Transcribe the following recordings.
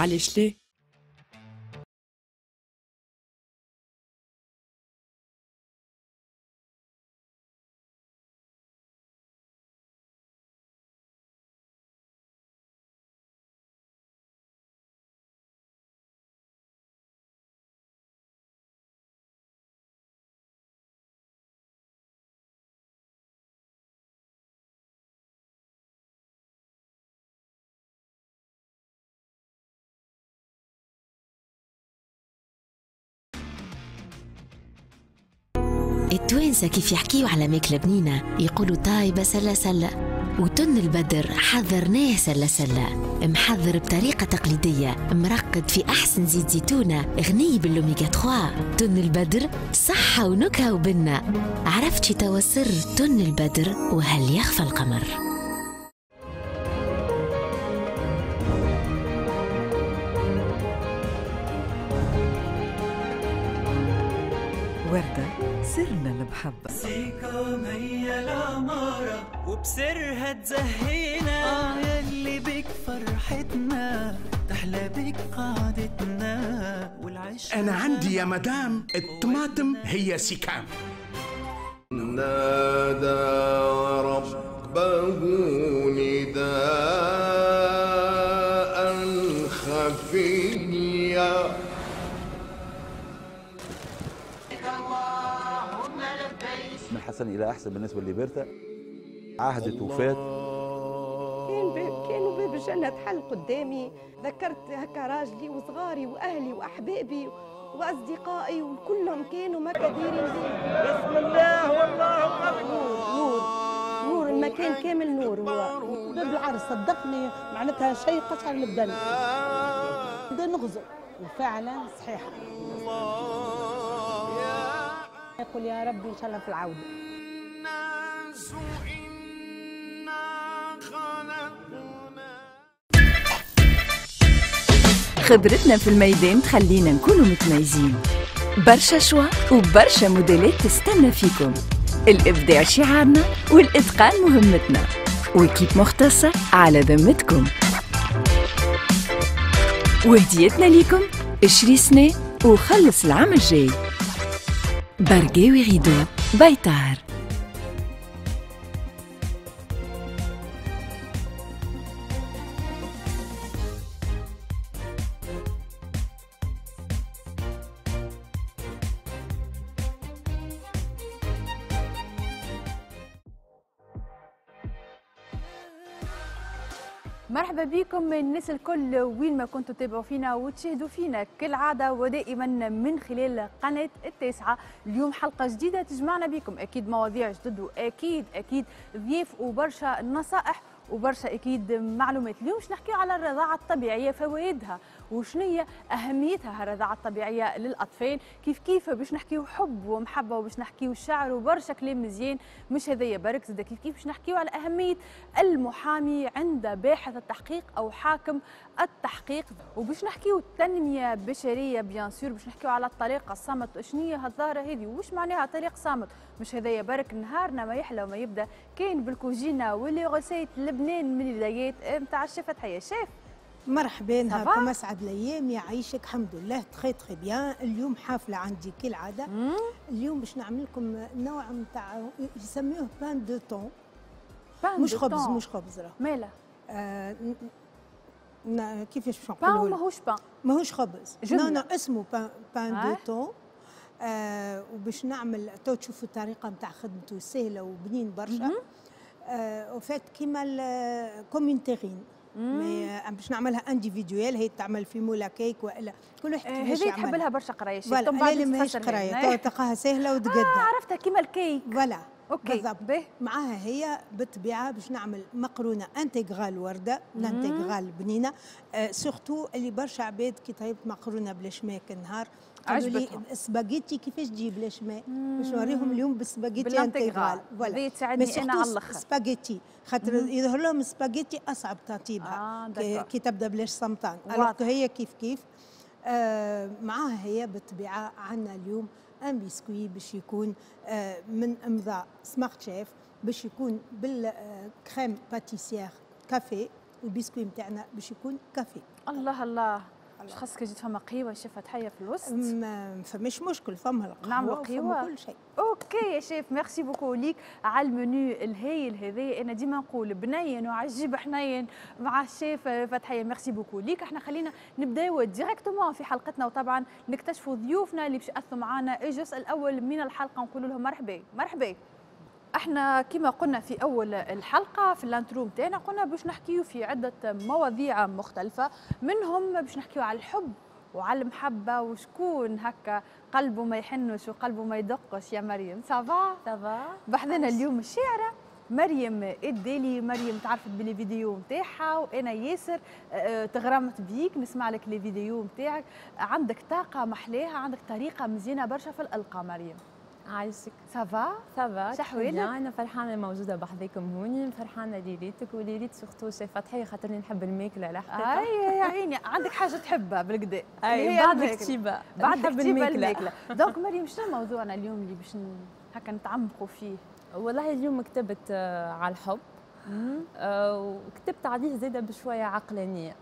علاش ليه؟ التوانسة كيف يحكيوا على ماكلة بنينة يقولوا طايبة سلة سلة، وتن البدر حضرناه سلة سلة، محضر بطريقة تقليدية، مرقد في أحسن زيت زيتونة، غني بالأوميغا 3. تن البدر صحة ونكهة وبنة. عرفت شي توا سر تن البدر وهل يخفى القمر؟ وردة سرنا المحبة سيكا مية العمارة وبسرها تزهينا يلي بك فرحتنا تحلى بك قعدتنا والعشق. أنا عندي يا مدام الطماطم هي سكام. نادى ربه نداء خفيا. من حسن الى احسن بالنسبه لليبرتا. عهدت وفات. كانوا باب الجنه تحل قدامي. ذكرت هكا راجلي وصغاري واهلي واحبابي واصدقائي وكلهم كانوا مكاديرين. بسم الله والله اكبر. نور المكان كامل نور. هو باب العرس صدقني معناتها شيء قشعر من الدم. بدنا نغزر وفعلا صحيحه. يقول يا ربي ان شاء الله في العوده. خبرتنا في الميدان تخلينا نكونوا متميزين. برشا شوا وبرشا موديلات تستنى فيكم. الإبداع شعارنا والإتقان مهمتنا، وكيب مختصة على ذمتكم. وهديتنا ليكم اشري سنة وخلص العام الجاي. برقاوي غيدو بيطار. مرحبا بكم الناس الكل وين ما كنتوا تتابعوا فينا وتشاهدوا فينا كالعاده ودائما من خلال قناه التاسعه. اليوم حلقه جديده تجمعنا بكم، اكيد مواضيع جدد واكيد ضيوف وبرشا نصائح وبرشا اكيد معلومات. اليوم باش نحكيو على الرضاعه الطبيعيه، فوائدها وشنية اهميتها الرضاعه الطبيعيه للاطفال. كيف باش نحكيو حب ومحبه وباش نحكيو شعر وبرشا كلام مزيان. مش هذايا برك، زاد كيف باش نحكيو على اهميه المحامي عند باحث التحقيق او حاكم التحقيق، وباش نحكيو تنميه بشريه بيان سور. باش نحكيو على الطريقه الصامت شنية هالظاهره هذه وش معناها طريق صامت. مش هذايا برك، نهارنا ما يحلى وما يبدا كاين بالكوجينه واللي غسيت لبنان من البدايات نتاع الشيف تحيه شيف. مرحبا، نهاركم اسعد الايام، يعيشك. الحمد لله تخي بيان. اليوم حافله عندي كالعاده. اليوم باش نعمل لكم نوع نتاع يسموه بان دو طون. مش خبز، مش خبز راه ماله. كيفاش باش بان نقولوا؟ ماهوش بان، ماهوش خبز. نو اسمه بان دو طون. وباش نعمل تو تشوفوا الطريقه نتاع خدمته سهله وبنين برشا. وفات كيما كوميونتيرين. باش نعملها انديفيدويال، هي تعمل في مولا كيك والا كل واحد كيفاش يعمل. هذه تحب لها برشا قرايه شيف. لا ماهيش قرايه، تلقاها سهله وتقدر. عرفتها كيما الكيك. فوالا اوكي بالضبط. معاها هي بالطبيعه باش نعمل مقرونه انتغرال ورده، انتغرال بنينه. سورتو اللي برشا عباد كي طيبت مقرونه بلا شماء كالنهار قالوا لي السباغيتي كيفاش تجيب بلا شماء. باش نوريهم اليوم بالسباغيتي انتغرال. فوالا تساعدني انا على الاخر. سباغيتي خاطر يظهر لهم السباغيتي اصعب ترتيبها كي تبدا بلاش سمطان. هي كيف معاها هي بالطبيعه. عندنا اليوم ان بسكوي باش يكون من امضاء سمارت شيف، باش يكون بالكريم باتيسيير كافي. البسكوي نتاعنا باش يكون كافي. الله الله. مش خاصك جيت فما قهوه شيف فتحيه في الوسط؟ ما فماش مشكل، فما القهوه نعملوا قهوه كل شيء. اوكي يا شيف، ميرسي بوكو ليك على المنيو الهايل هذا. انا ديما نقول بنين وعجيب حنين مع الشيف فتحيه. ميرسي بوكو ليك. احنا خلينا نبداو ديريكتومون في حلقتنا، وطبعا نكتشفوا ضيوفنا اللي باش ياثروا معنا الجزء الاول من الحلقه، نقول لهم مرحبا مرحبا. احنا كما قلنا في اول الحلقه في الانترو نتاعنا، قلنا باش نحكيو في عده مواضيع مختلفه، منهم باش نحكيو على الحب وعلى المحبه، وشكون هكا قلبه ما يحنش وقلبه ما يدقش. يا مريم سافا سافا بحذنا اليوم الشاعره مريم الدالي. مريم تعرفت باللي فيديو نتاعها، وانا ياسر تغرمت بيك نسمع لك لي فيديو نتاعك. عندك طاقه محلاها، عندك طريقه مزيانه برشا في الالقاء. مريم عايشك. سافا سافا شحوالك؟ انا فرحانه موجوده بحذاكم هوني، فرحانه ليلتك وليلت سورتو شيف فتحيه، خاطرني نحب الماكله على حقيقه. اي يا عيني عندك حاجه تحبها بالكدا. اي بعد كتيبه بعد الماكله. دونك مريم شنو موضوعنا اليوم اللي باش هكا نتعمقوا فيه؟ والله اليوم كتبت على الحب، وكتبت عليه زاده بشويه عقلانيه.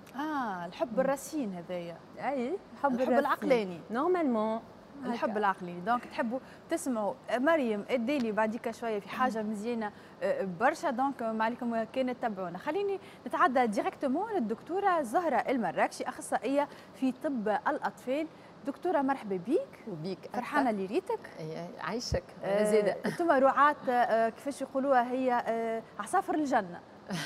الحب الرصين هذايا. اي الحب العقلاني نورمالمون. الحب العقلي. دونك تحبوا تسمعوا مريم الدالي بعديك شويه في حاجه مزيانه برشا. دونك ما عليكم كان تتبعونا. خليني نتعدى ديريكتومون للدكتوره زهره المراكشي، اخصائيه في طب الاطفال. دكتوره مرحبا بيك. وبيك فرحانه اللي ريتك. عايشك. زاده انتم رعاة كيفاش يقولوها هي عصافر الجنه.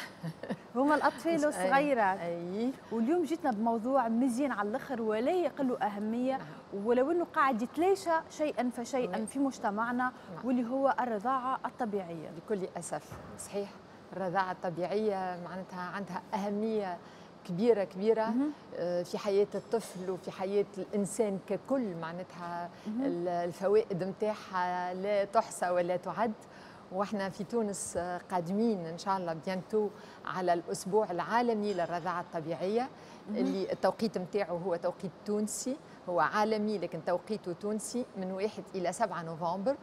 هما الاطفال الصغيرات. واليوم جيتنا بموضوع مزيان على الاخر ولا يقل اهميه، ولو انه قاعد يتلاشى شيئا فشيئا في مجتمعنا، واللي هو الرضاعه الطبيعيه. بكل اسف صحيح. الرضاعه الطبيعيه معناتها عندها اهميه كبيره كبيره في حياه الطفل وفي حياه الانسان ككل. معناتها الفوائد نتاعها لا تحصى ولا تعد. واحنا في تونس قادمين ان شاء الله بيانتو على الاسبوع العالمي للرضاعه الطبيعيه، اللي التوقيت نتاعو هو توقيت تونسي، هو عالمي لكن توقيته تونسي، من 1 إلى 7 نوفمبر.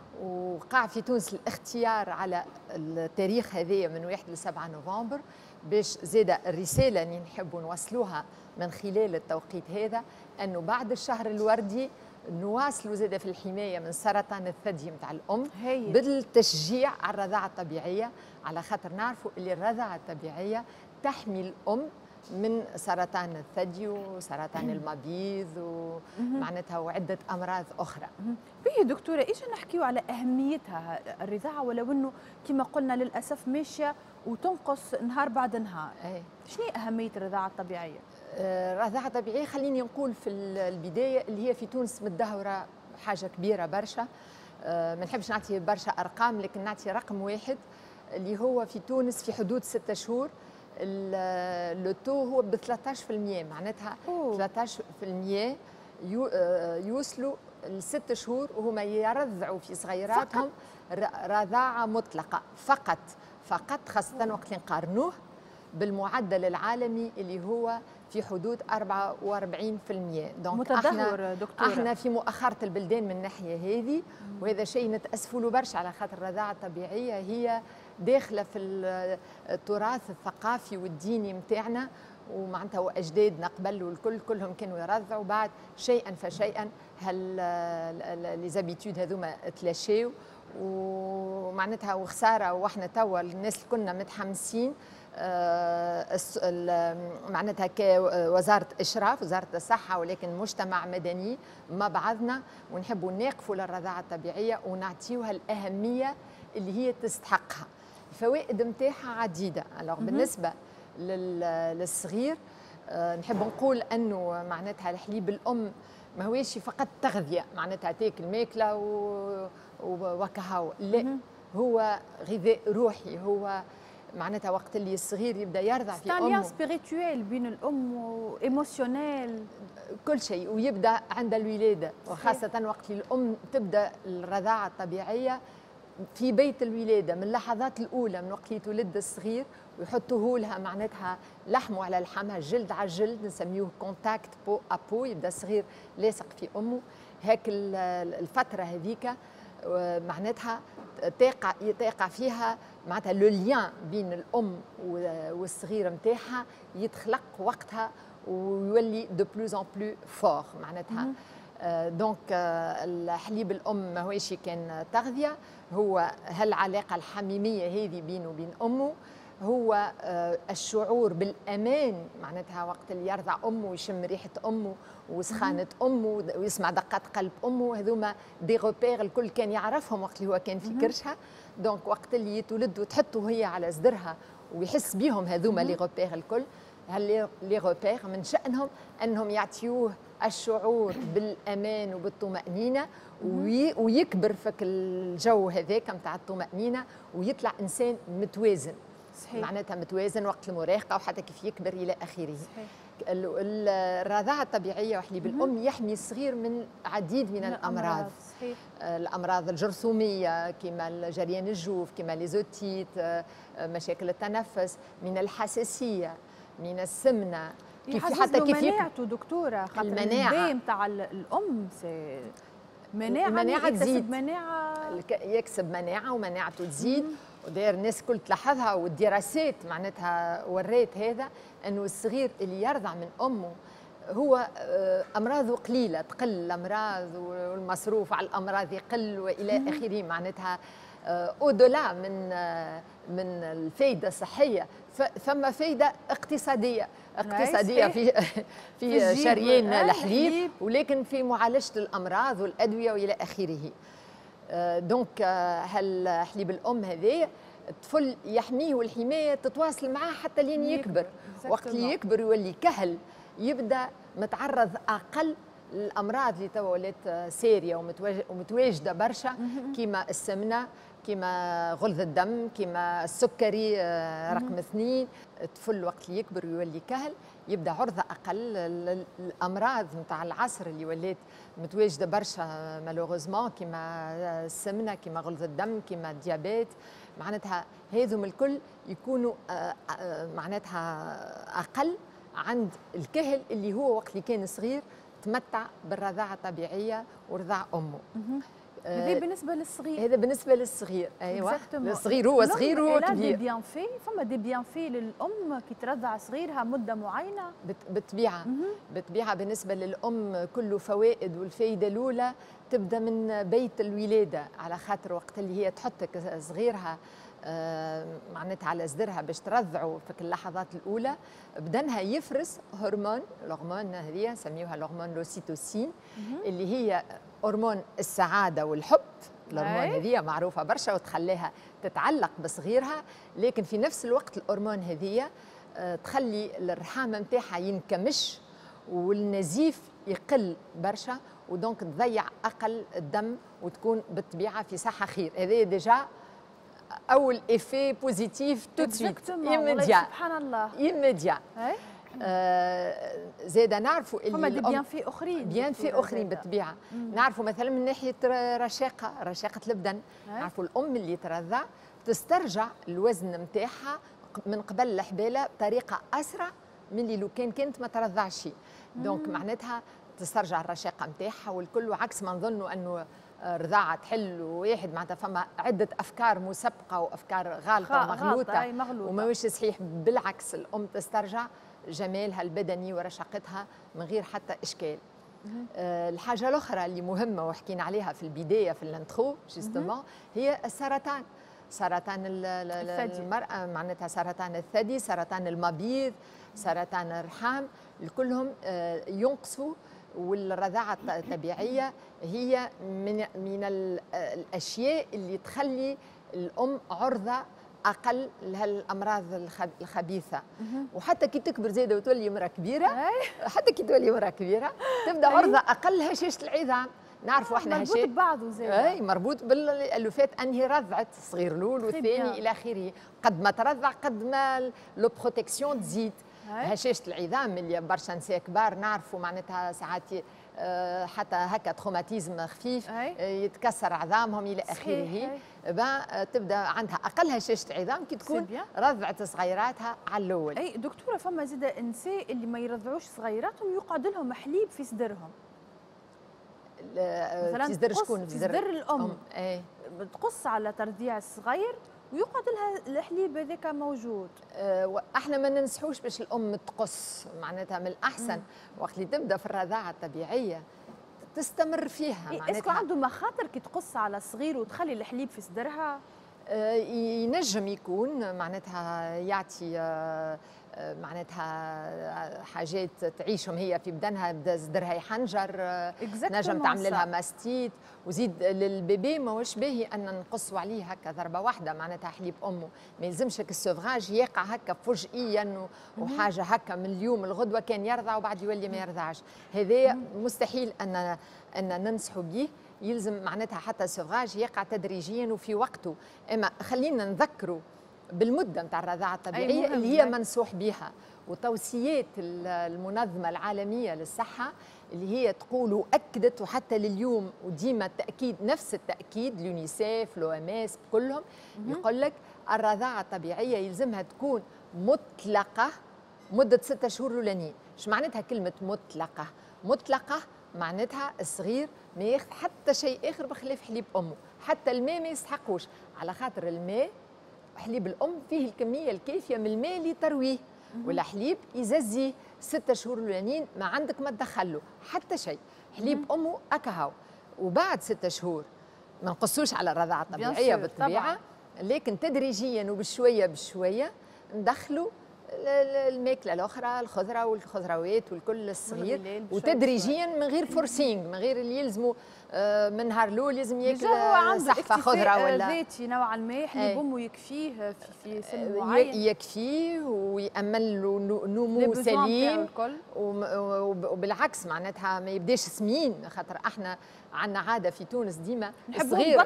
وقع في تونس الاختيار على التاريخ هذايا من 1 ل 7 نوفمبر، باش زاد الرساله اللي نحبوا نوصلوها من خلال التوقيت هذا انه بعد الشهر الوردي نواصلوا زاده في الحمايه من سرطان الثدي نتاع الام بالتشجيع على الرضاعه الطبيعيه، على خاطر نعرفوا اللي الرضاعه الطبيعيه تحمي الام من سرطان الثدي وسرطان المبيض ومعناتها وعده امراض اخرى. به دكتوره ايش نحكيو على اهميتها الرضاعه، ولو انه كما قلنا للاسف ماشيه وتنقص نهار بعد نهار. شنو اهميه الرضاعه الطبيعيه؟ الرضاعه الطبيعيه خليني نقول في البدايه اللي هي في تونس متدهوره حاجه كبيره برشا. ما نحبش نعطي برشا ارقام، لكن نعطي رقم واحد اللي هو في تونس في حدود 6 شهور لو تو هو ب 13%. معناتها 13% يوصلوا ل6 شهور وهما يرضعوا في صغيراتهم رضاعه مطلقه فقط خاصه وقت اللي نقارنوه بالمعدل العالمي اللي هو في حدود 44%. دونك متدهور دكتوره. احنا في مؤخره البلدان من الناحيه هذه، وهذا شيء نتاسفوا له برشا على خاطر الرضاعه الطبيعيه هي داخله في التراث الثقافي والديني نتاعنا، ومعناتها واجدادنا قبل والكل كلهم كانوا يرضعوا. بعد شيئا فشيئا لي زابيتود هذوما تلاشيو، ومعناتها وخساره. واحنا توا الناس اللي كنا متحمسين معناتها كوزاره اشراف وزاره الصحه ولكن مجتمع مدني مع بعضنا، ونحبوا نقفوا للرضاعه الطبيعيه ونعطيوها الاهميه اللي هي تستحقها. الفوائد نتاعها عديده. بالنسبه للصغير نحب نقول انه معناتها الحليب الام ما هوش فقط تغذيه، معناتها تاكل ماكله وكهو، لا، هو غذاء روحي. هو معناتها وقت اللي الصغير يبدا يرضع في امه ستان سبيريتويل بين الام وايموشنيل كل شيء، ويبدا عند الولاده، وخاصه وقت اللي الام تبدا الرضاعه الطبيعيه في بيت الولاده من اللحظات الاولى، من وقت اللي تولد الصغير ويحطوه لها معناتها لحمه على لحمها، جلد على جلد، نسميوه كونتاكت بو ابو، يبدا الصغير لاصق في امه. هيك الفتره هذيك معناتها تقع فيها معناتها لو ليان بين الام والصغير نتاعها يتخلق وقتها ويولي دو بلوز ان بلو فور معناتها. دونك الحليب الام ماهوش كان تغذيه، هو هالعلاقه الحميميه هذه بينه وبين امه، هو الشعور بالامان معناتها وقت اللي يرضع امه ويشم ريحه امه وسخانه امه ويسمع دقات قلب امه. هذوما دي روبير الكل كان يعرفهم وقت اللي هو كان في كرشها. دونك وقت اللي يتولد وتحطه هي على صدرها ويحس بيهم هذوما لي روبير الكل. لي روبير من شأنهم أنهم يعطيوه الشعور بالأمان وبالطمأنينة ويكبر فك الجو هذاك متاع الطمأنينة ويطلع إنسان متوازن. صحيح. معناتها متوازن وقت المراهقة وحتى كيف يكبر إلى آخره. الرضاعة الطبيعية وحليب الأم يحمي الصغير من عديد من الأمراض. صحيح. الأمراض الجرثومية كما جريان الجوف كما ليزوتيت، مشاكل التنفس، من الحساسية، من السمنة، كيف حتى كيف مناعته دكتورة. خاطر المناعة نتاع الأم مناعة تزيد، يكسب مناعة ومناعته تزيد. وداير الناس الكل تلاحظها والدراسات معناتها وريت هذا انه الصغير اللي يرضع من امه هو امراضه قليله، تقل الامراض والمصروف على الامراض يقل والى اخره. معناتها اودولا من الفائده الصحيه ثم فائده اقتصاديه في شريان الحليب، ولكن في معالجه الامراض والادويه والى اخره. دونك هالحليب الام هذا الطفل يحميه والحمايه تتواصل معاه حتى لين يكبر. وقت اللي يكبر يولي كهل يبدا متعرض اقل للامراض اللي توا ولات ساريه ومتواجده برشا، كيما السمنه، كيما غلظ الدم، كيما السكري رقم 2. الطفل وقت اللي يكبر ويولي كهل يبدا عرضه اقل للامراض نتاع العصر اللي ولات متواجده برشا مالوغوزمون، كيما السمنه، كيما غلظ الدم، كيما الديابيت. معناتها هذم الكل يكونوا معناتها اقل عند الكهل اللي هو وقت اللي كان صغير تمتع بالرضاعه الطبيعيه ورضاع امه. هذا بالنسبه للصغير. هذا بالنسبه للصغير. ايوه الصغير هو صغير وهو كبير. فما دي بيانفي للام كي ترضع صغيرها مده معينه. بالطبيعه بالنسبه للام كله فوائد. والفائده الاولى تبدا من بيت الولاده، على خاطر وقت اللي هي تحط صغيرها معناتها على صدرها باش ترضعوا في اللحظات الاولى، بدنها يفرز هرمون، الهرمون هذه نسميوها الهرمون لوسيتوسين، اللي هي هرمون السعاده والحب. الهرمون هذه معروفه برشا وتخليها تتعلق بصغيرها، لكن في نفس الوقت الهرمون هذه تخلي الرحام نتاعها ينكمش والنزيف يقل برشا، ودونك تضيع اقل الدم وتكون بالطبيعه في صحه خير. هذا ديجا اول ايفي بوزيتيف تو سويت ايميديا. سبحان الله ايميديا. زاده نعرفوا اللي فما دي بيانفي اخرين، بيانفي اخرين بالطبيعه. نعرفوا مثلا من ناحيه رشاقه البدن، نعرفوا الام اللي ترضع تسترجع الوزن نتاعها من قبل الحباله بطريقه اسرع من اللي لو كانت ما ترضعش. دونك معناتها تسترجع الرشاقه نتاعها والكل، وعكس ما نظنوا انه رضاعة تحل واحد معناتها فما عدة أفكار مسبقة وأفكار غالطة ومغلوطة وما صحيح. بالعكس الأم تسترجع جمالها البدني ورشاقتها من غير حتى إشكال. الحاجة الأخرى اللي مهمة وحكينا عليها في البداية في الانترو جيستومون هي السرطان. سرطان المرأة معناتها سرطان الثدي، سرطان المبيض، سرطان الرحم، كلهم ينقصوا. والرضاعة الطبيعية هي من الأشياء اللي تخلي الأم عرضة أقل لهالأمراض الخبيثة. وحتى كي تكبر زايدة وتولي امرأة كبيرة، حتى كي تولي امرأة كبيرة تبدأ عرضة أقل لهشاشة العظام. نعرفوا احنا مربوط ببعضه زايدة. مربوط بالألوفات أنهي رضعت الصغير الأول والثاني إلى آخره. قد ما ترضع قد ما لو بروتيكسيون تزيد. هشاشة العظام اللي برشا نساء كبار نعرفوا معناتها ساعات حتى هكا تروماتيزم خفيف يتكسر عظامهم الى اخره. تبدا عندها اقل هشاشة عظام كي تكون رضعت صغيراتها على الاول. اي دكتوره فما زاده نساء اللي ما يرضعوش صغيراتهم يقعد لهم حليب في صدرهم. في صدر شكون؟ في صدر الام. تقص على ترضيع الصغير ويقعد لها الحليب هذاك موجود. احنا ما ننصحوش باش الام تقص، معناتها من الاحسن وقت اللي تبدا في الرضاعه الطبيعيه تستمر فيها. اسكو عنده مخاطر كي تقص على الصغير وتخلي الحليب في صدرها؟ ينجم يكون معناتها يعطي معناتها حاجات تعيشهم هي في بدنها، بدا صدرها يحنجر، نجم تعمل لها ماستيت. وزيد للبيبي ماهوش باهي ان نقصوا عليه هكا ضربه واحده معناتها حليب امه، ما يلزمش السوفغاج يقع هكا فجئيا وحاجه هكا من اليوم الغدوه كان يرضع وبعد يولي ما يرضعش. هذا مستحيل ان ننصحوا به، يلزم معناتها حتى السوفغاج يقع تدريجيا وفي وقته. اما خلينا نذكروا بالمده نتاع الرضاعه الطبيعيه اللي هي منصوح بها، وتوصيات المنظمه العالميه للصحه اللي هي تقول واكدت وحتى لليوم وديما التاكيد نفس التاكيد، اليونيسيف الOMS كلهم يقول لك الرضاعه الطبيعيه يلزمها تكون مطلقه مده 6 شهور الاولانيين. ايش معناتها كلمه مطلقه؟ مطلقه معناتها الصغير ما ياخذ حتى شيء اخر بخلاف حليب امه، حتى الماء ما يستحقوش، على خاطر الماء حليب الام فيه الكميه الكافيه من الماء اللي ترويه، والحليب يززي 6 شهور الاولانيين ما عندك ما تدخله حتى شيء. حليب امه اكهو، وبعد 6 شهور ما نقصوش على الرضاعه الطبيعيه بالطبيعه، لكن تدريجيا وبشويه بشويه ندخلوا الماكله الاخرى، الخضره والخضروات والكل الصغير، وتدريجيا من غير فورسينج، من غير اللي يلزموا من نهار الاول لازم ياكل صحفه خضره ولا ذاتي نوعا ما. حليب امه يكفيه في سن معين، يكفيه ويأمن له نمو سليم، وبالعكس معناتها ما يبداش سمين، خاطر احنا عندنا عاده في تونس ديما الصغير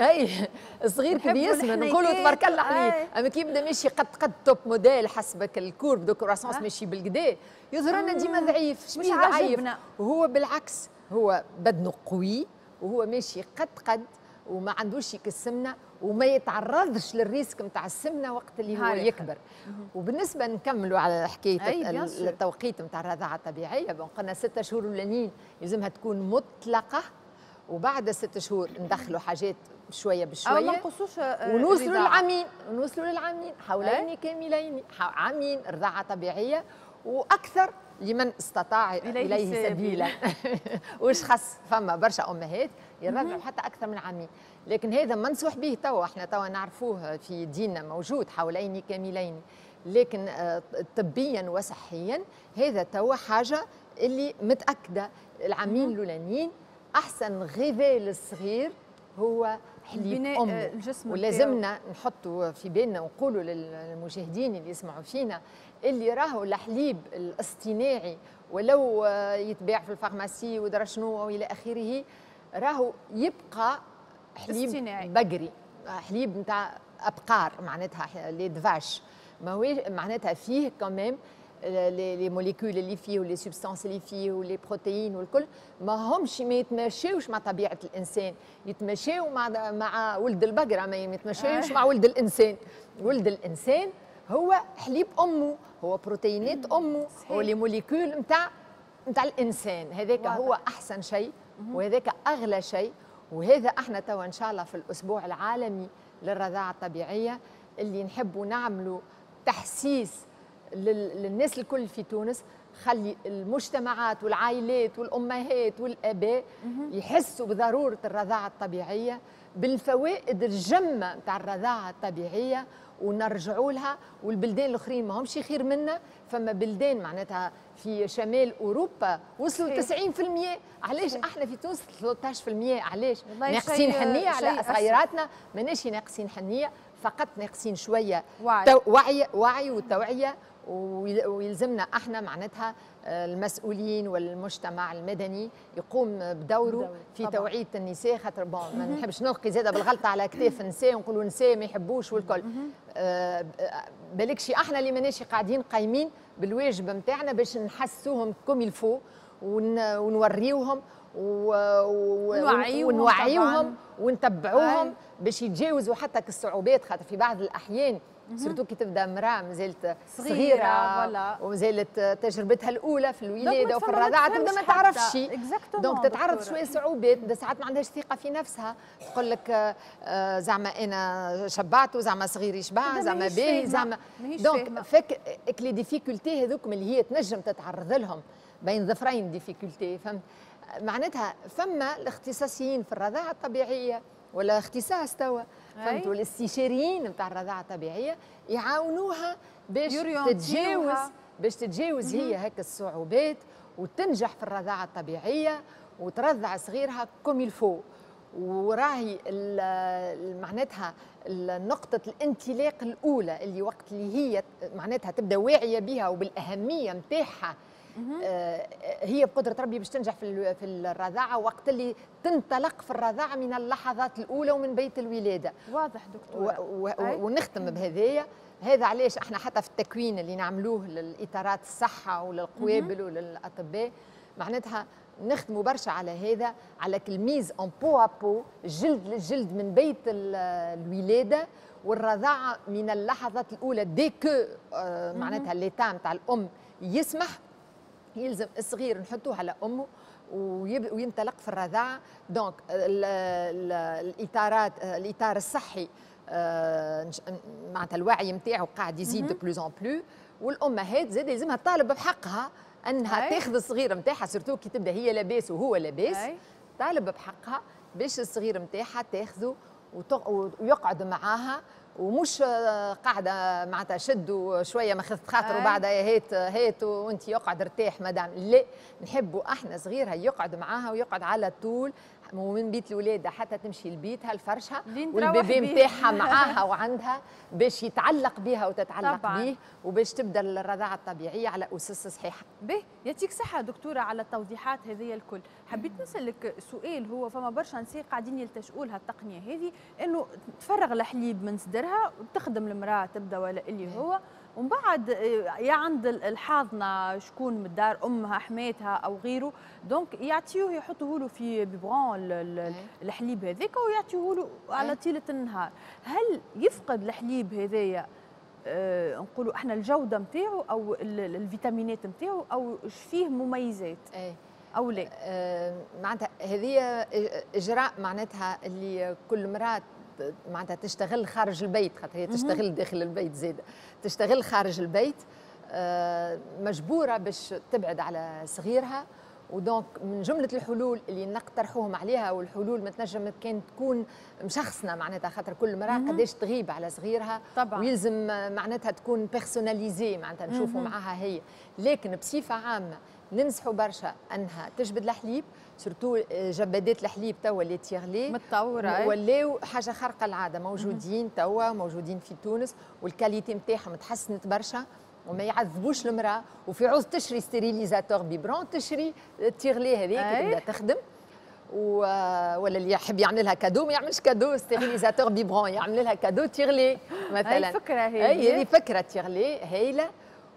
الصغير كي يسمن نقولوا تبارك الله عليه، اما كي يبدا ماشي قد توب موديل حسبك الكورب دو كرواسونس ماشي بالكدا يظهر لنا ديما ضعيف، مش ضعيف، وهو بالعكس هو بدنه قوي وهو ماشي قد وما عندوش السمنه وما يتعرضش للريسك نتاع السمنه وقت اللي هو يكبر. وبالنسبه نكملوا على حكايه التوقيت نتاع الرضاعه الطبيعيه، قلنا 6 شهور الاولانيين يلزمها تكون مطلقه، وبعد 6 شهور ندخلوا حاجات شويه بشويه ما نقصوش ونوصلوا للعامين حولين كاملين، عامين رضاعه طبيعيه واكثر لمن استطاع إليه سبيلا. وش خص فما برشا أمهات يرضعوا حتى أكثر من عامين، لكن هذا منصوح به توا، احنا توا نعرفوه في ديننا موجود حولين كاملين، لكن طبيا وصحيا هذا توا حاجة اللي متأكدة العامين الأولانيين أحسن غذاء للصغير هو حليب أمه. ولازمنا نحطوا في بالنا ونقولوا للمشاهدين اللي يسمعوا فينا اللي راهو الحليب الاصطناعي ولو يتباع في الفارماسي ودرا شنو والى اخره، راهو يبقى حليب بقري، حليب نتاع ابقار معناتها لي دفاش، معناتها فيه كمان لي موليكول اللي فيه ولي سبستانس اللي فيه ولي بروتين والكل ما يتماشاوش مع طبيعه الانسان، يتماشاو مع ولد البقره، ما يتماشاوش مع ولد الانسان. ولد الانسان هو حليب امه، هو بروتينات امه، هو لي موليكول نتاع الانسان، هذاك هو احسن شيء وهذاك اغلى شيء. وهذا احنا توا ان شاء الله في الاسبوع العالمي للرضاعه الطبيعيه اللي نحبوا نعملوا تحسيس للناس الكل في تونس، خلي المجتمعات والعائلات والامهات والاباء يحسوا بضروره الرضاعه الطبيعيه، بالفوائد الجمه نتاع الرضاعه الطبيعيه، ونرجعوا لها. والبلدان الاخرين ما همش خير منا، فما بلدان معناتها في شمال اوروبا وصلوا 90%، علاش احنا في تونس 13%؟ علاش؟ ناقصين حنيه على صغيراتنا؟ ماناش ناقصين حنيه، فقط ناقصين شويه وعي والتوعيه، ويلزمنا احنا معناتها المسؤولين والمجتمع المدني يقوم بدوره في توعيه النساء، خاطر ما نحبش نلقي زاده بالغلطه على كتاف النساء ونقولوا النساء ما يحبوش والكل. بالكش احنا اللي ماناش قاعدين قايمين بالواجب نتاعنا باش نحسوهم كوم الفو ونوريوهم ونوعيوهم ونتبعوهم باش يتجاوزوا حتى الصعوبات، خاطر في بعض الاحيان سورتو كي تبدا امراه مازالت صغيره ومازالت تجربتها الاولى في الولاده وفي الرضاعه تبدا ما تعرفش دونك تتعرض شويه صعوبات، ساعات ما عندهاش ثقه في نفسها، تقول لك زعما انا شبعت وزعما صغيري شبع زعما باهي زعما دونك فك لي ديفيكولتي هذوك اللي هي تنجم تتعرض لهم بين ظفرين ديفيكولتي، فهمت؟ معناتها فما الاختصاصيين في الرضاعه الطبيعيه ولا اختصاص توا فهمتوا الاستشاريين نتاع الرضاعه الطبيعيه يعاونوها باش تتجاوز هي هيك الصعوبات وتنجح في الرضاعه الطبيعيه وترضع صغيرها كوم يلفو. وراهي معناتها نقطة الانطلاق الأولى اللي وقت اللي هي معناتها تبدا واعية بها وبالأهمية نتاعها هي بقدرة ربي باش تنجح في الرضاعة وقت اللي تنطلق في الرضاعة من اللحظات الأولى ومن بيت الولادة. واضح دكتورة. ونختم بهذايا، هذا علاش احنا حتى في التكوين اللي نعملوه للإطارات الصحة وللقوابل وللأطباء معناتها نخدموا برشا على هذا، على الميز اون بو ابو جلد للجلد من بيت الولاده والرضاعه من اللحظات الاولى ديكو معناتها الليتا نتاع الام يسمح يلزم الصغير نحطوه على امه وينطلق في الرضاعه. دونك الاطار الصحي معناتها الوعي نتاعو قاعد يزيد دو بلوز اون بلو، والامهات زاد لازمها تطالب بحقها انها تاخذ الصغير نتاعها سورتو كي تبدا هي لاباس وهو لاباس طالب بحقها باش الصغير نتاعها تاخذه ويقعد معاها ومش قاعده معناتها شد شويه ما خذت خاطر وبعدها هات وانت يقعد ارتاح مدام، لا نحبوا احنا صغيرها يقعد معاها ويقعد على طول ومن بيت الولاده حتى تمشي لبيتها لفرشها والبيبي نتاعها معاها وعندها باش يتعلق بها وتتعلق به وباش تبدا الرضاعه الطبيعيه على اسس صحيحه. به يعطيك صحه دكتوره على التوضيحات هذه الكل. حبيت نسالك سؤال، هو فما برشا نساء قاعدين يلتجؤوا لها التقنيه هذه انه تفرغ الحليب من صدرها وتخدم المراه تبدا ولا اللي هو ومن بعد يا عند الحاضنه شكون من الدار امها حماتها او غيره دونك يعطيوه يحطوه له في بيبغون الحليب هذاك ويعطيوه له على طيله النهار. هل يفقد الحليب هذايا نقولوا احنا الجوده نتاعو او الفيتامينات نتاعو او فيه مميزات او لا؟ معناتها هذه اجراء معناتها اللي كل مراه معناتها تشتغل خارج البيت، خاطر هي تشتغل داخل البيت زاده، تشتغل خارج البيت مجبوره باش تبعد على صغيرها. ودونك من جمله الحلول اللي نقترحوهم عليها، والحلول ما تنجم كان تكون مشخصنه معناتها خاطر كل مراه قداش تغيب على صغيرها طبعا. ويلزم معناتها تكون بيرسوناليزي معناتها نشوفوا معاها هي، لكن بصفه عامه ننصحوا برشا انها تجبد الحليب سورتو جبادات الحليب توا اللي تيغلي متطوره ولاو حاجه خارقه العاده موجودين توا موجودين في تونس والكاليتي نتاعهم تحسنت برشا وما يعذبوش المراه. وفي عوض تشري ستيريليزاتور بيبرون تشري تيغلي هذيك تبدا تخدم ولا اللي يحب يعمل لها كادو ما يعملش كادو ستيريليزاتور بيبرون يعمل لها كادو تيغلي مثلا. فكره هذه فكره تيغلي هايله.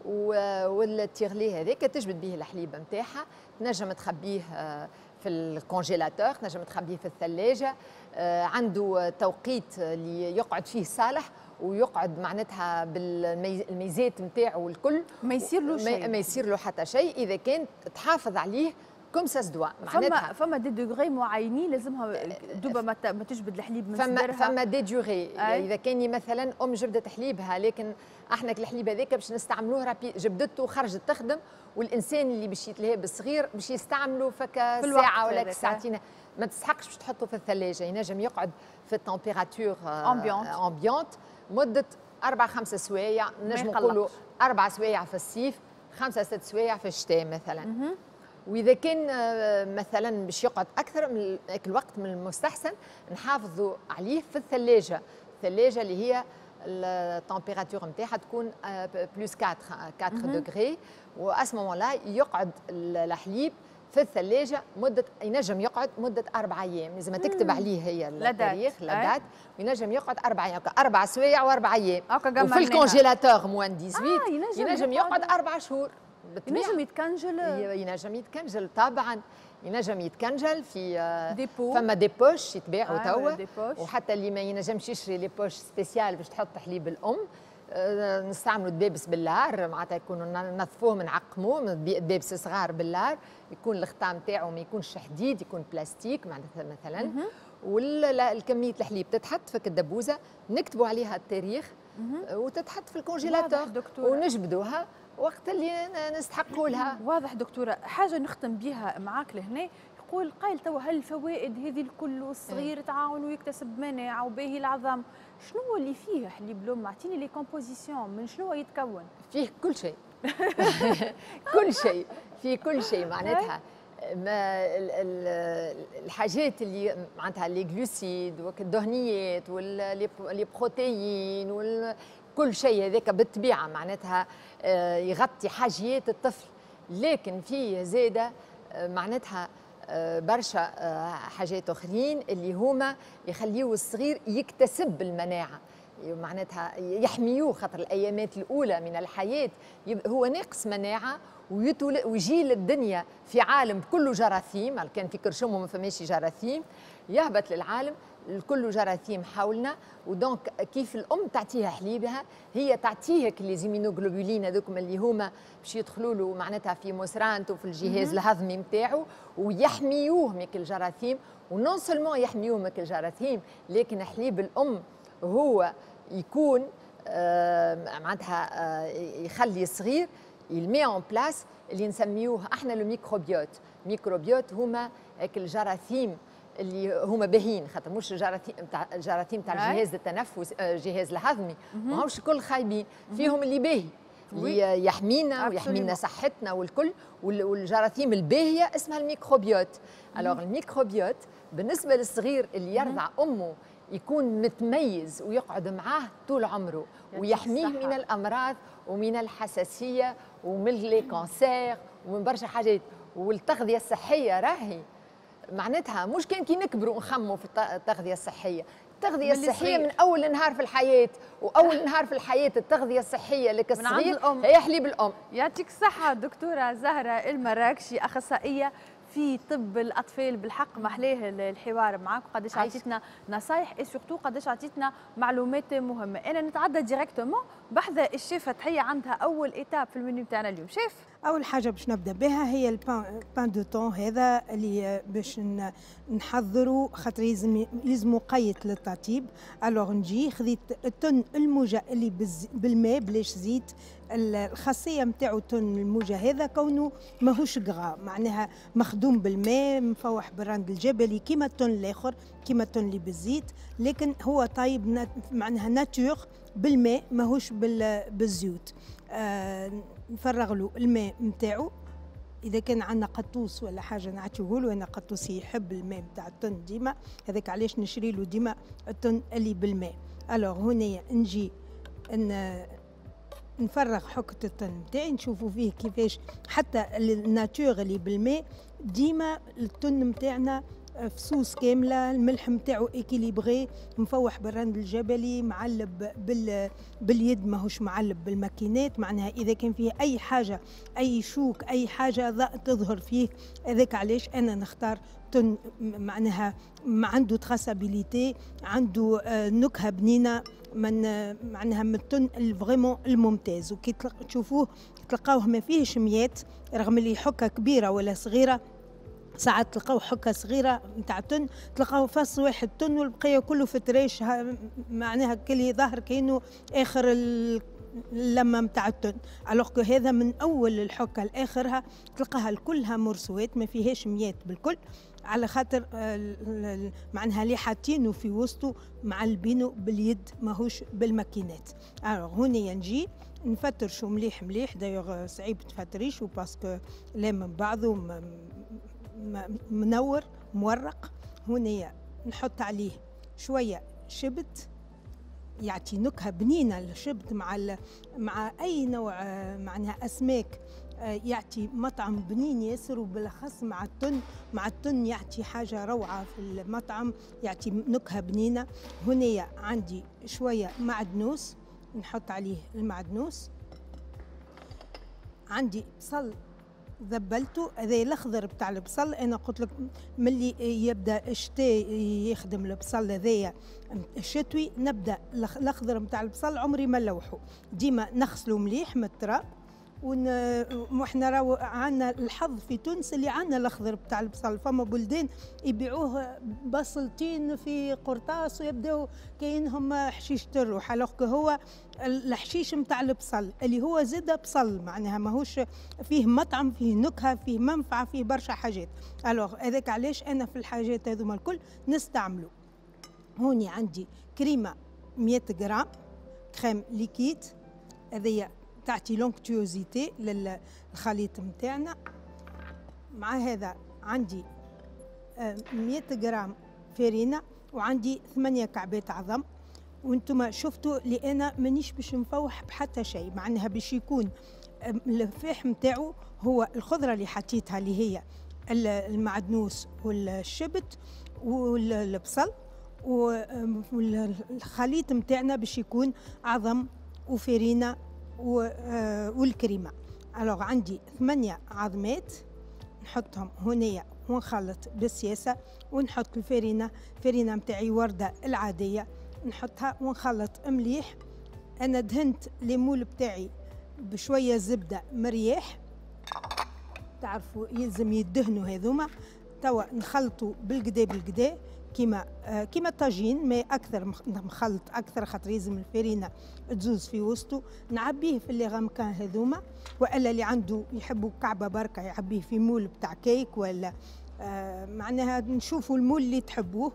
والتيغلي هذاك تجبد به الحليب نتاعها تنجم تخبيه في الكونجيلاتور تنجم تخبيه في الثلاجه عنده توقيت اللي يقعد فيه صالح ويقعد معناتها بالميزات نتاعو والكل ما يصير له شيء ما يصير له حتى شيء اذا كانت تحافظ عليه كوم ساس دوا. فما دي دوغري معينين لازمها دوبا ما تجبد الحليب من صدرها. فما دي دوغري اذا كان مثلا جبدت حليبها لكن احنا الحليب هذاك باش نستعملوه رابي جبدته وخرجت تخدم والانسان اللي باش يتلهى بالصغير باش يستعمله فكا ساعه ولا ساعتين ما تستحقش باش تحطه في الثلاجه. ينجم يقعد في التمبيراتور امبيونت مده 4-5 سوايع. نجم نقولوا 4 سوايع في الصيف 5-6 سوايع في الشتاء مثلا. واذا كان مثلا باش يقعد اكثر من الوقت من المستحسن نحافظوا عليه في الثلاجه اللي هي التمبيراتور نتاعها تكون بلس 4 دوغري واسمو لا يقعد الحليب في الثلاجه مده ينجم يقعد مده 4 ايام. لازم تكتب عليه هي التاريخ لادات وينجم يقعد 4 ايام 4 سوايع و4 ايام. وفي الكونجيلاتور موان 18 ينجم يقعد 4 شهور. ينجم يتكنجل ينجم يتكنجل طبعا ينجم يتكنجل في ديبو. فما دي بوش يتباعوا توا وحتى اللي ما ينجمش يشري لي بوش سبيسيال باش تحط حليب الام نستعملوا دبابس باللار، معناتها يكونوا ننظفوهم نعقموه، دبابس صغار باللار، يكون الختام تاعو ما يكونش حديد، يكون بلاستيك معناتها مثلا. والكميه الحليب تتحط في الدبوزه، نكتبوا عليها التاريخ وتتحط في الكونجيلاتور ونجبدوها وقت اللي نستحقوا لها. واضح دكتوره. حاجه نختم بها معاك لهنا، يقول قايل توا هالفوائد هذه الكل والصغير يتعاون ويكتسب مناعه وباهي العظام، شنو اللي فيه حليب الام؟ اعطيني لي كومبوزيسيون، من شنو يتكون؟ فيه كل شيء. كل شيء، فيه كل شيء معناتها. الحاجات اللي معناتها لي جلوسيد والدهنيات واللي بروتيين كل شيء هذاك بالطبيعه معناتها يغطي حاجيات الطفل، لكن فيه زاده معناتها برشا حاجات اخرين اللي هما يخليوا الصغير يكتسب المناعه، معناتها يحميوه، خاطر الايامات الاولى من الحياه هو ناقص مناعه ويجي للدنيا في عالم كله جراثيم، كان في كرشمه ما فماش جراثيم، يهبط للعالم كله جراثيم حولنا. ودونك كيف الام تعطيها حليبها هي تعطيه لي زيمينوغلوبولين هذوكم اللي هما باش يدخلوا له معناتها في مسرانته في الجهاز الهضمي نتاعو ويحميوه من الجراثيم، ونون سولمون يحميوه من الجراثيم، لكن حليب الام هو يكون معناتها يخلي الصغير يلمي اون بلاس اللي نسميوه احنا لو ميكروبيوت. ميكروبيوت هما هيك الجراثيم اللي هما باهيين، خاطر مش الجراثيم تاع الجهاز التنفس الجهاز الهضمي ماهمش الكل خايبين، فيهم اللي باهي اللي يحمينا ويحمينا صحتنا والكل، والجراثيم الباهيه اسمها الميكروبيوت. الوغ الميكروبيوت بالنسبه للصغير اللي يرضع امه يكون متميز ويقعد معاه طول عمره ويحميه من الامراض ومن الحساسيه ومن لي كانسير ومن برشا حاجات. والتغذيه الصحيه راهي معناتها مش كان كي نكبروا نخموا في التغذيه الصحيه، التغذيه الصحيه من اول نهار في الحياه، واول نهار في الحياه التغذيه الصحيه لك الصغير هي حليب الام. يعطيك الصحه دكتوره زهره المراكشي، اخصائيه في طب الاطفال. بالحق محلاه الحوار معك، وقداش عطيتنا نصايح اي سورتو قداش عطيتنا معلومات مهمه. انا نتعدى ديريكتومون بحذا الشيف فتحيه عندها اول ايتاب في المنيو تاعنا اليوم. شيف، اول حاجه باش نبدا بها هي البان دو طون، هذا اللي باش نحضره خاطر يلزمو قيت للتطيب. الوغ نجي خذيت التن الموجه اللي بالماء بلاش زيت. الخاصيه نتاعو التن الموجه هذا كونه ماهوش غرا، معناها مخدوم بالماء مفوح بالرند الجبلي كيما التن الاخر، كيما التن اللي بالزيت، لكن هو طايب معناها ناتور بالماء ماهوش بالزيوت. نفرغ له الماء نتاعو، اذا كان عندنا قطوس ولا حاجه نعطيه له، انا قطوسي يحب الماء نتاع التن ديما، هذاك علاش نشري له ديما التن اللي بالماء. الوغ هنا نجي نفرغ حكة التن نتاعي، نشوفوا فيه كيفاش حتى الناتور اللي بالماء ديما التن نتاعنا فصوص كامله، الملح نتاعو اكيليبري، مفوح بالرند الجبلي، معلب باليد ماهوش معلب بالماكينات، معناها اذا كان فيه اي حاجه اي شوك اي حاجه تظهر فيه. هذاك علاش انا نختار تن معناها عنده تراسابيليتي، عنده نكهه بنينه، من معناها من التن فريمون الممتاز. وكي تشوفوه تلقاوه ما فيهش ميات، رغم اللي حكه كبيره ولا صغيره، ساعات تلقاو حكه صغيره نتاع تن تلقاو فص واحد تن والبقيه كله في تريش، معناها كلي ظاهر كانه اخر اللمه نتاع التن. الوغ هذا من اول الحكه لاخرها تلقاها كلها مرسوات ما فيهاش ميات بالكل، على خاطر معناها اللي حاطينه في وسطه معلبينه باليد ماهوش بالماكينات. الوغ هنا نجي نفترشو مليح مليح، دايوغ صعيب تفتريشو باسكو لا من بعضه منور مورق. هنا نحط عليه شويه شبت يعطي نكهه بنينه للشبت مع اي نوع معناها اسماك، يعطي مطعم بنين ياسر، وبالاخص مع التن يعطي حاجه روعه في المطعم، يعطي نكهه بنينه. هنا عندي شويه معدنوس نحط عليه المعدنوس، عندي بصل ذبلته. هذا الاخضر بتاع البصل انا قلت لك ملي يبدا الشتاء يخدم البصل هذايا الشتوي، نبدا الاخضر بتاع البصل عمري ما نلوحه، ديما نغسله مليح من التراب. وإحنا راهو عندنا الحظ في تونس اللي عندنا الاخضر بتاع البصل، فما بلدان يبيعوه بصلتين في قرطاس ويبداو كاينهم حشيشه الروح، الوغ هو الحشيش نتاع البصل اللي هو زاد بصل، معناها ماهوش فيه مطعم، فيه نكهه، فيه منفعه، فيه برشا حاجات. الوغ هذاك علاش انا في الحاجات هذوما الكل نستعملوا. هوني عندي كريمه 100 غرام كريم ليكيد، هذيا تعطي لونكتيوزيتي للخليط نتاعنا. مع هذا عندي 100 غرام فرينه، وعندي 8 كعبات عظم. وانتم شفتوا اللي انا مانيش باش نفوح بحتى شيء، معناها باش يكون الفاح نتاعو هو الخضره اللي حطيتها اللي هي المعدنوس والشبت والبصل، والخليط نتاعنا باش يكون عظم وفرينه والكريمه. الوغ عندي 8 عظمات نحطهم هنايا ونخلط بالسياسه، ونحط الفرينه نتاعي ورده العاديه نحطها ونخلط مليح. انا دهنت ليمول بتاعي بشويه زبده مرياح، تعرفوا يلزم يدهنوا هذوما. توا نخلطوا بالقدا كيما طاجين، ما اكثر مخلط اكثر خاطر يلزم الفرينه تزوز في وسطه. نعبيه في اللي غمكان هذوما، والا اللي عنده يحبوا كعبه بركه يعبيه في مول بتاع كيك، ولا معناها نشوفوا المول اللي تحبوه،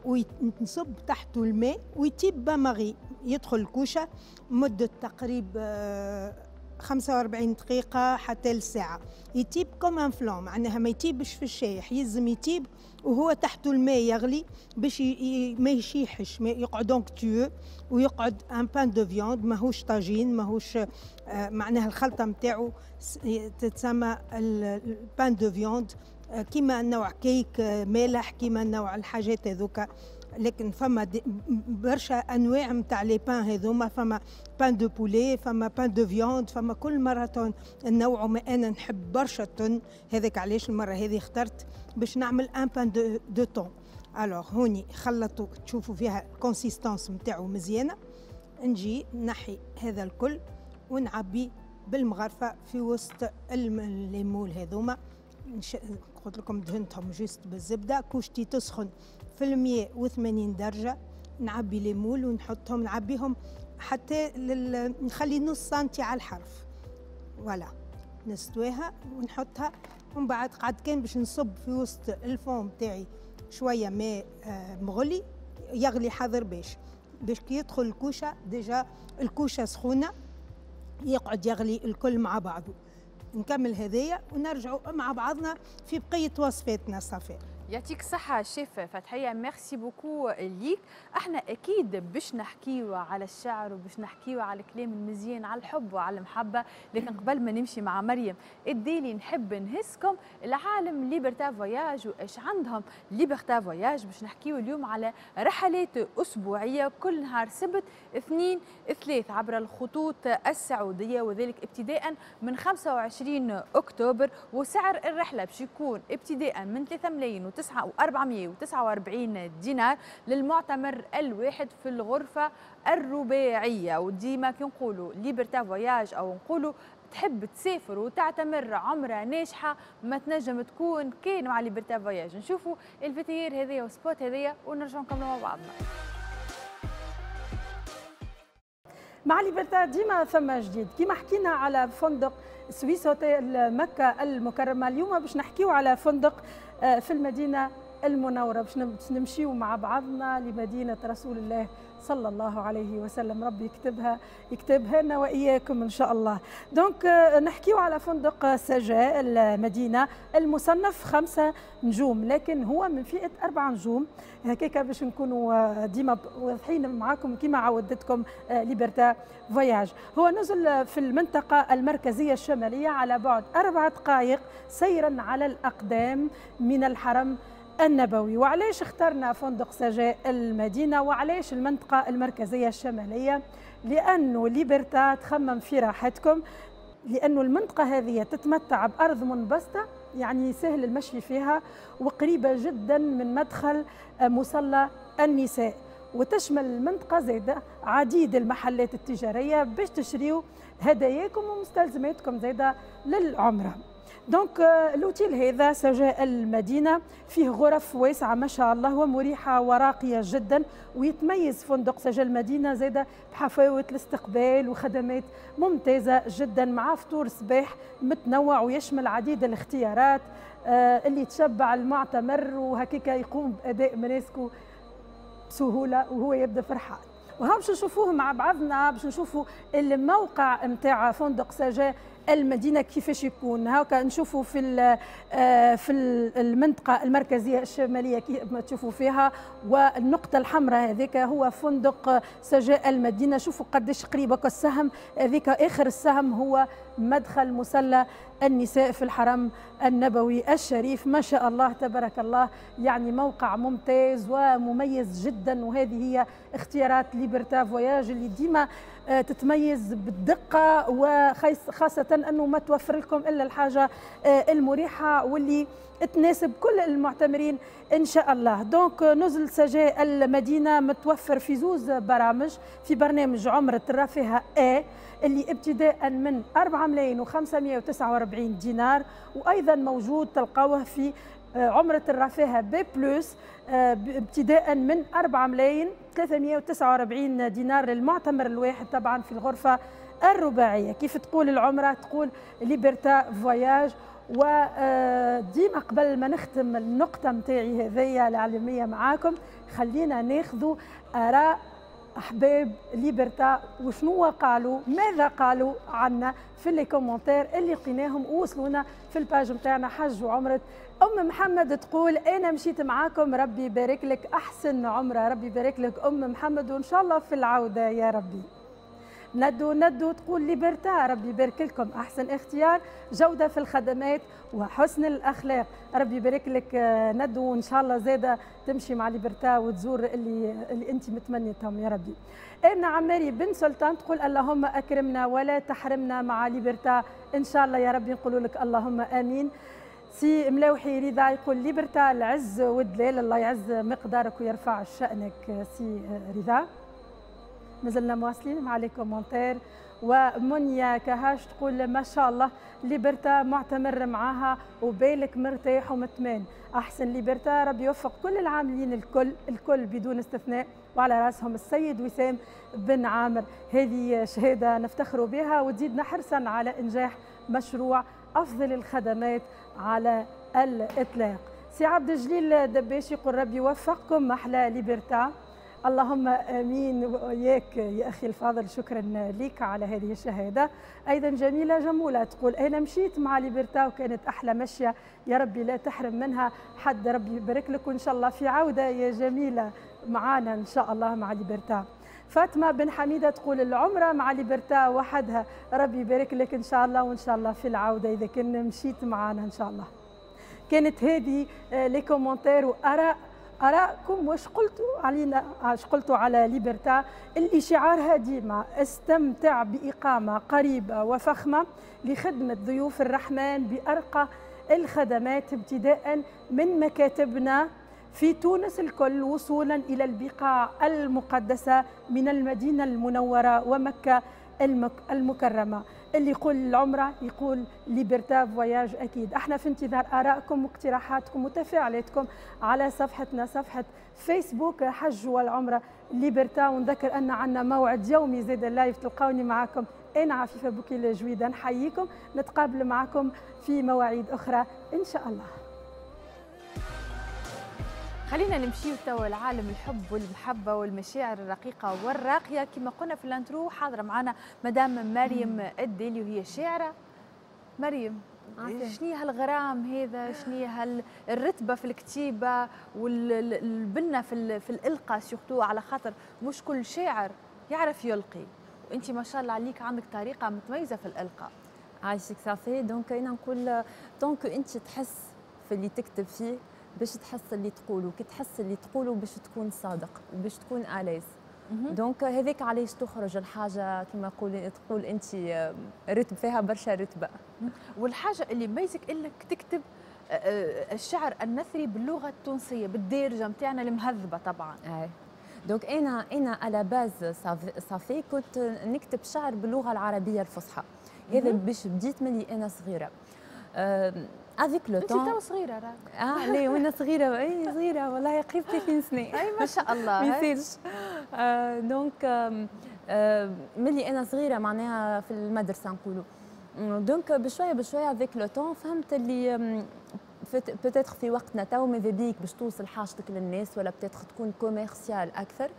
ونصب تحته الماء ويطيب باماغي. يدخل الكوشه مده تقريبا 45 دقيقة حتى لساعة. يطيب كوم ان فلان، معناها ما يطيبش في الشايح، يلزم يطيب وهو تحته الماء يغلي باش ما يشيحش، ما يقعد اونكتيو ويقعد ان بان دو فياند، ماهوش طاجين، ماهوش معناها الخلطة نتاعو تتسمى البان دو فياند، كيما نوع كيك مالح، كيما نوع الحاجات هذوكا. لكن فما برشا انواع نتاع لي بان هذوما، فما بان دو بولي، فما بان دو فياند، فما كل مره النوع. ما انا نحب برشا التون، هذاك علاش المره هذه اخترت باش نعمل ان بان دو تون. الوغ هوني خلطوا، تشوفوا فيها الكونسيستانس نتاعو مزيانه. نجي نحي هذا الكل ونعبي بالمغرفه في وسط الليمول هذوما. قلت لكم دهنتهم جوست بالزبده، كوشتي تسخن في 180 درجه. نعبي ليمول ونحطهم، نعبيهم حتى نخلي نص سنتي على الحرف، فوالا نستويها ونحطها. ومن بعد قعد كان باش نصب في وسط الفون تاعي شويه ماء مغلي يغلي حاضر باش كي يدخل الكوشه ديجا الكوشه سخونه يقعد يغلي الكل مع بعضه. نكمل هذايا ونرجعوا مع بعضنا في بقيه وصفاتنا. صافي يعطيك الصحة شيف فتحية، ميرسي بوكو ليك. احنا اكيد باش نحكيو على الشعر وباش نحكيو على الكلام المزيان، على الحب وعلى المحبة، لكن قبل ما نمشي مع مريم اديلي نحب نهزكم العالم ليبرتا فواياج وايش عندهم ليبرتا فواياج. باش نحكيو اليوم على رحلات اسبوعية كل نهار سبت 2 3 عبر الخطوط السعودية، وذلك ابتداء من 25 اكتوبر. وسعر الرحلة باش يكون ابتداء من 3,449 دينار للمعتمر الواحد في الغرفة الرباعية. وديما كي نقولوا ليبرتا فواياج أو نقولوا تحب تسافر وتعتمر عمرة ناجحة، ما تنجم تكون كاين مع ليبرتا فواياج. نشوفوا الفيتير هذيا وسبوت هذيا ونرجعوا نكملوا مع بعضنا. مع ليبرتا ديما ثم جديد، كيما حكينا على فندق سويس هوتيل مكة المكرمة، اليوم باش نحكيو على فندق في المدينة المنورة، باش نمشيو مع بعضنا لمدينة رسول الله صلى الله عليه وسلم. ربي يكتبها لنا وإياكم إن شاء الله. دونك نحكيو على فندق سجاء المدينة المصنف 5 نجوم، لكن هو من فئة 4 نجوم هكاك باش نكونوا ديما واضحين معاكم كما عودتكم ليبرتا فواياج. هو نزل في المنطقة المركزية الشمالية على بعد 4 دقائق سيرا على الأقدام من الحرم النبوي. وعلاش اخترنا فندق سجاء المدينة وعلاش المنطقة المركزية الشمالية؟ لأنه ليبرتا تخمم في راحتكم. لأنه المنطقة هذه تتمتع بأرض منبسطة، يعني سهل المشي فيها، وقريبة جدا من مدخل مصلى النساء، وتشمل المنطقة زيادة عديد المحلات التجارية باش تشريوا هداياكم ومستلزماتكم زيادة للعمرة. دونك الاوتيل هذا سجاء المدينة فيه غرف واسعة ما شاء الله ومريحة وراقية جدا، ويتميز فندق سجاء المدينة زيادة بحفاوة الاستقبال وخدمات ممتازة جدا مع فطور صباح متنوع ويشمل عديد الاختيارات اللي تشبع المعتمر وهكيك يقوم بأداء مناسكه بسهولة وهو يبدأ فرحان. وها باش نشوفوه مع بعضنا، باش نشوفوا الموقع نتاع فندق سجاء المدينة كيفاش يكون. هاكا نشوفوا في المنطقة المركزية الشمالية كيف تشوفوا فيها، والنقطة الحمراء هذيك هو فندق سجاء المدينة. شوفوا قديش قريبة السهم هذيك، آخر السهم هو مدخل مصلى النساء في الحرم النبوي الشريف. ما شاء الله تبارك الله، يعني موقع ممتاز ومميز جدا. وهذه هي اختيارات ليبرتا فواياج اللي ديما تتميز بالدقة، وخاصة أنه ما توفر لكم إلا الحاجة المريحة واللي تناسب كل المعتمرين إن شاء الله. دونك نزل سجاء المدينة متوفر في زوز برامج، في برنامج عمرة الرافهة A اللي ابتداء من 4,549 دينار، وأيضا موجود تلقاوه في عمرة الرافهة B بلس ابتداء من 4,349 دينار للمعتمر الواحد، طبعا في الغرفة الرباعية. كيف تقول العمرة؟ تقول ليبرتا فواياج. وديما قبل ما نختم النقطة متاعي هذية العلمية معاكم، خلينا ناخذوا آراء أحباب ليبرتا وشنو قالوا، ماذا قالوا عنا في لي كومنتير اللي لقيناهم ووصلونا في الباج متاعنا حج وعمرة. أم محمد تقول أنا مشيت معاكم، ربي يبارك لك، أحسن عمرة، ربي يبارك لك أم محمد، وإن شاء الله في العودة يا ربي. ندو تقول ليبرتا، ربي يبارك لكم، أحسن اختيار، جودة في الخدمات وحسن الأخلاق، ربي يبارك لك ندو، وإن شاء الله زادة تمشي مع ليبرتا وتزور اللي أنت متمنيتهم يا ربي. ابن عماري بن سلطان تقول اللهم أكرمنا ولا تحرمنا مع ليبرتا إن شاء الله يا ربي، نقول لك اللهم آمين. سي ملوحي رضا يقول ليبرتا العز والدلال، الله يعز مقدارك ويرفع شأنك سي رضا. مازلنا مواصلين مع لي كومنتير. ومنيا كهاش تقول ما شاء الله ليبرتا معتمر معاها وبالك مرتاح ومطمئن، احسن ليبرتا، ربي يوفق كل العاملين الكل بدون استثناء، وعلى راسهم السيد وسام بن عامر. هذه شهاده نفتخر بها وتزيدنا حرصا على انجاح مشروع افضل الخدمات على الاطلاق. سي عبد الجليل دباشي يقول ربي يوفقكم، محلى ليبرتا، اللهم امين وياك يا اخي الفاضل، شكرا لك على هذه الشهاده. ايضا جميله جموله تقول انا مشيت مع ليبرتا وكانت احلى مشيه، يا ربي لا تحرم منها حد، ربي يبارك لك، وان شاء الله في عوده يا جميله معانا ان شاء الله مع ليبرتا. فاطمه بن حميده تقول العمره مع ليبرتا وحدها، ربي يبارك لك ان شاء الله، وان شاء الله في العوده اذا كان مشيت معانا ان شاء الله. كانت هذه لي كومنتير وآراءكم، واش قلتوا علينا، اش قلتوا على ليبرتا اللي شعارها ديما استمتع بإقامة قريبة وفخمة لخدمة ضيوف الرحمن بأرقى الخدمات، ابتداء من مكاتبنا في تونس الكل وصولا إلى البقاع المقدسة من المدينة المنورة ومكة المكرمة. اللي يقول العمرة يقول ليبرتا فواياج. أكيد احنا في انتظار آرائكم واقتراحاتكم وتفاعلاتكم على صفحتنا، صفحة فيسبوك حج والعمرة ليبرتا. ونذكر أن عندنا موعد يومي زاد اللايف، تلقوني معكم أنا عفيفة بوكيل الجويدة، نحييكم، نتقابل معكم في مواعيد أخرى إن شاء الله. خلينا نمشيو توا لعالم الحب والمحبة والمشاعر الرقيقة والراقية. كما قلنا في الانترو حاضرة معنا مدام مريم الديلي وهي شاعرة. مريم، شنية هالغرام هذا، شنية الرتبة في الكتيبة والبنة في الإلقاء سورتو، على خاطر مش كل شاعر يعرف يلقي، وانت ما شاء الله عليك عندك طريقة متميزة في الإلقاء. عايشك صافي. دونك انا نقول دونك انت تحس في اللي تكتب فيه باش تحس اللي تقوله، كي تحس اللي تقوله باش تكون صادق وباش تكون آليز، دونك هذاك علاش تخرج الحاجه كما تقول انت رتب فيها برشا رتبه. والحاجه اللي ميزك انك تكتب الشعر النثري باللغه التونسيه بالدارجه نتاعنا المهذبه طبعا. دونك انا على باز صافي كنت نكتب شعر باللغه العربيه الفصحى. هذا باش بديت ملي انا صغيره. افيك لو طون. انت تو صغيره راه. لا وانا صغيره اي صغيره والله قريب 30 سنه. اي ما شاء الله. ما يصيرش. دونك ملي انا صغيره معناها في المدرسه نقولوا. دونك بشويه بشويه افيك لو طون فهمت اللي بتاتخ في وقتنا تو ماذا بيك باش توصل حاجتك للناس ولا بتاتخ تكون كوميرسيال اكثر.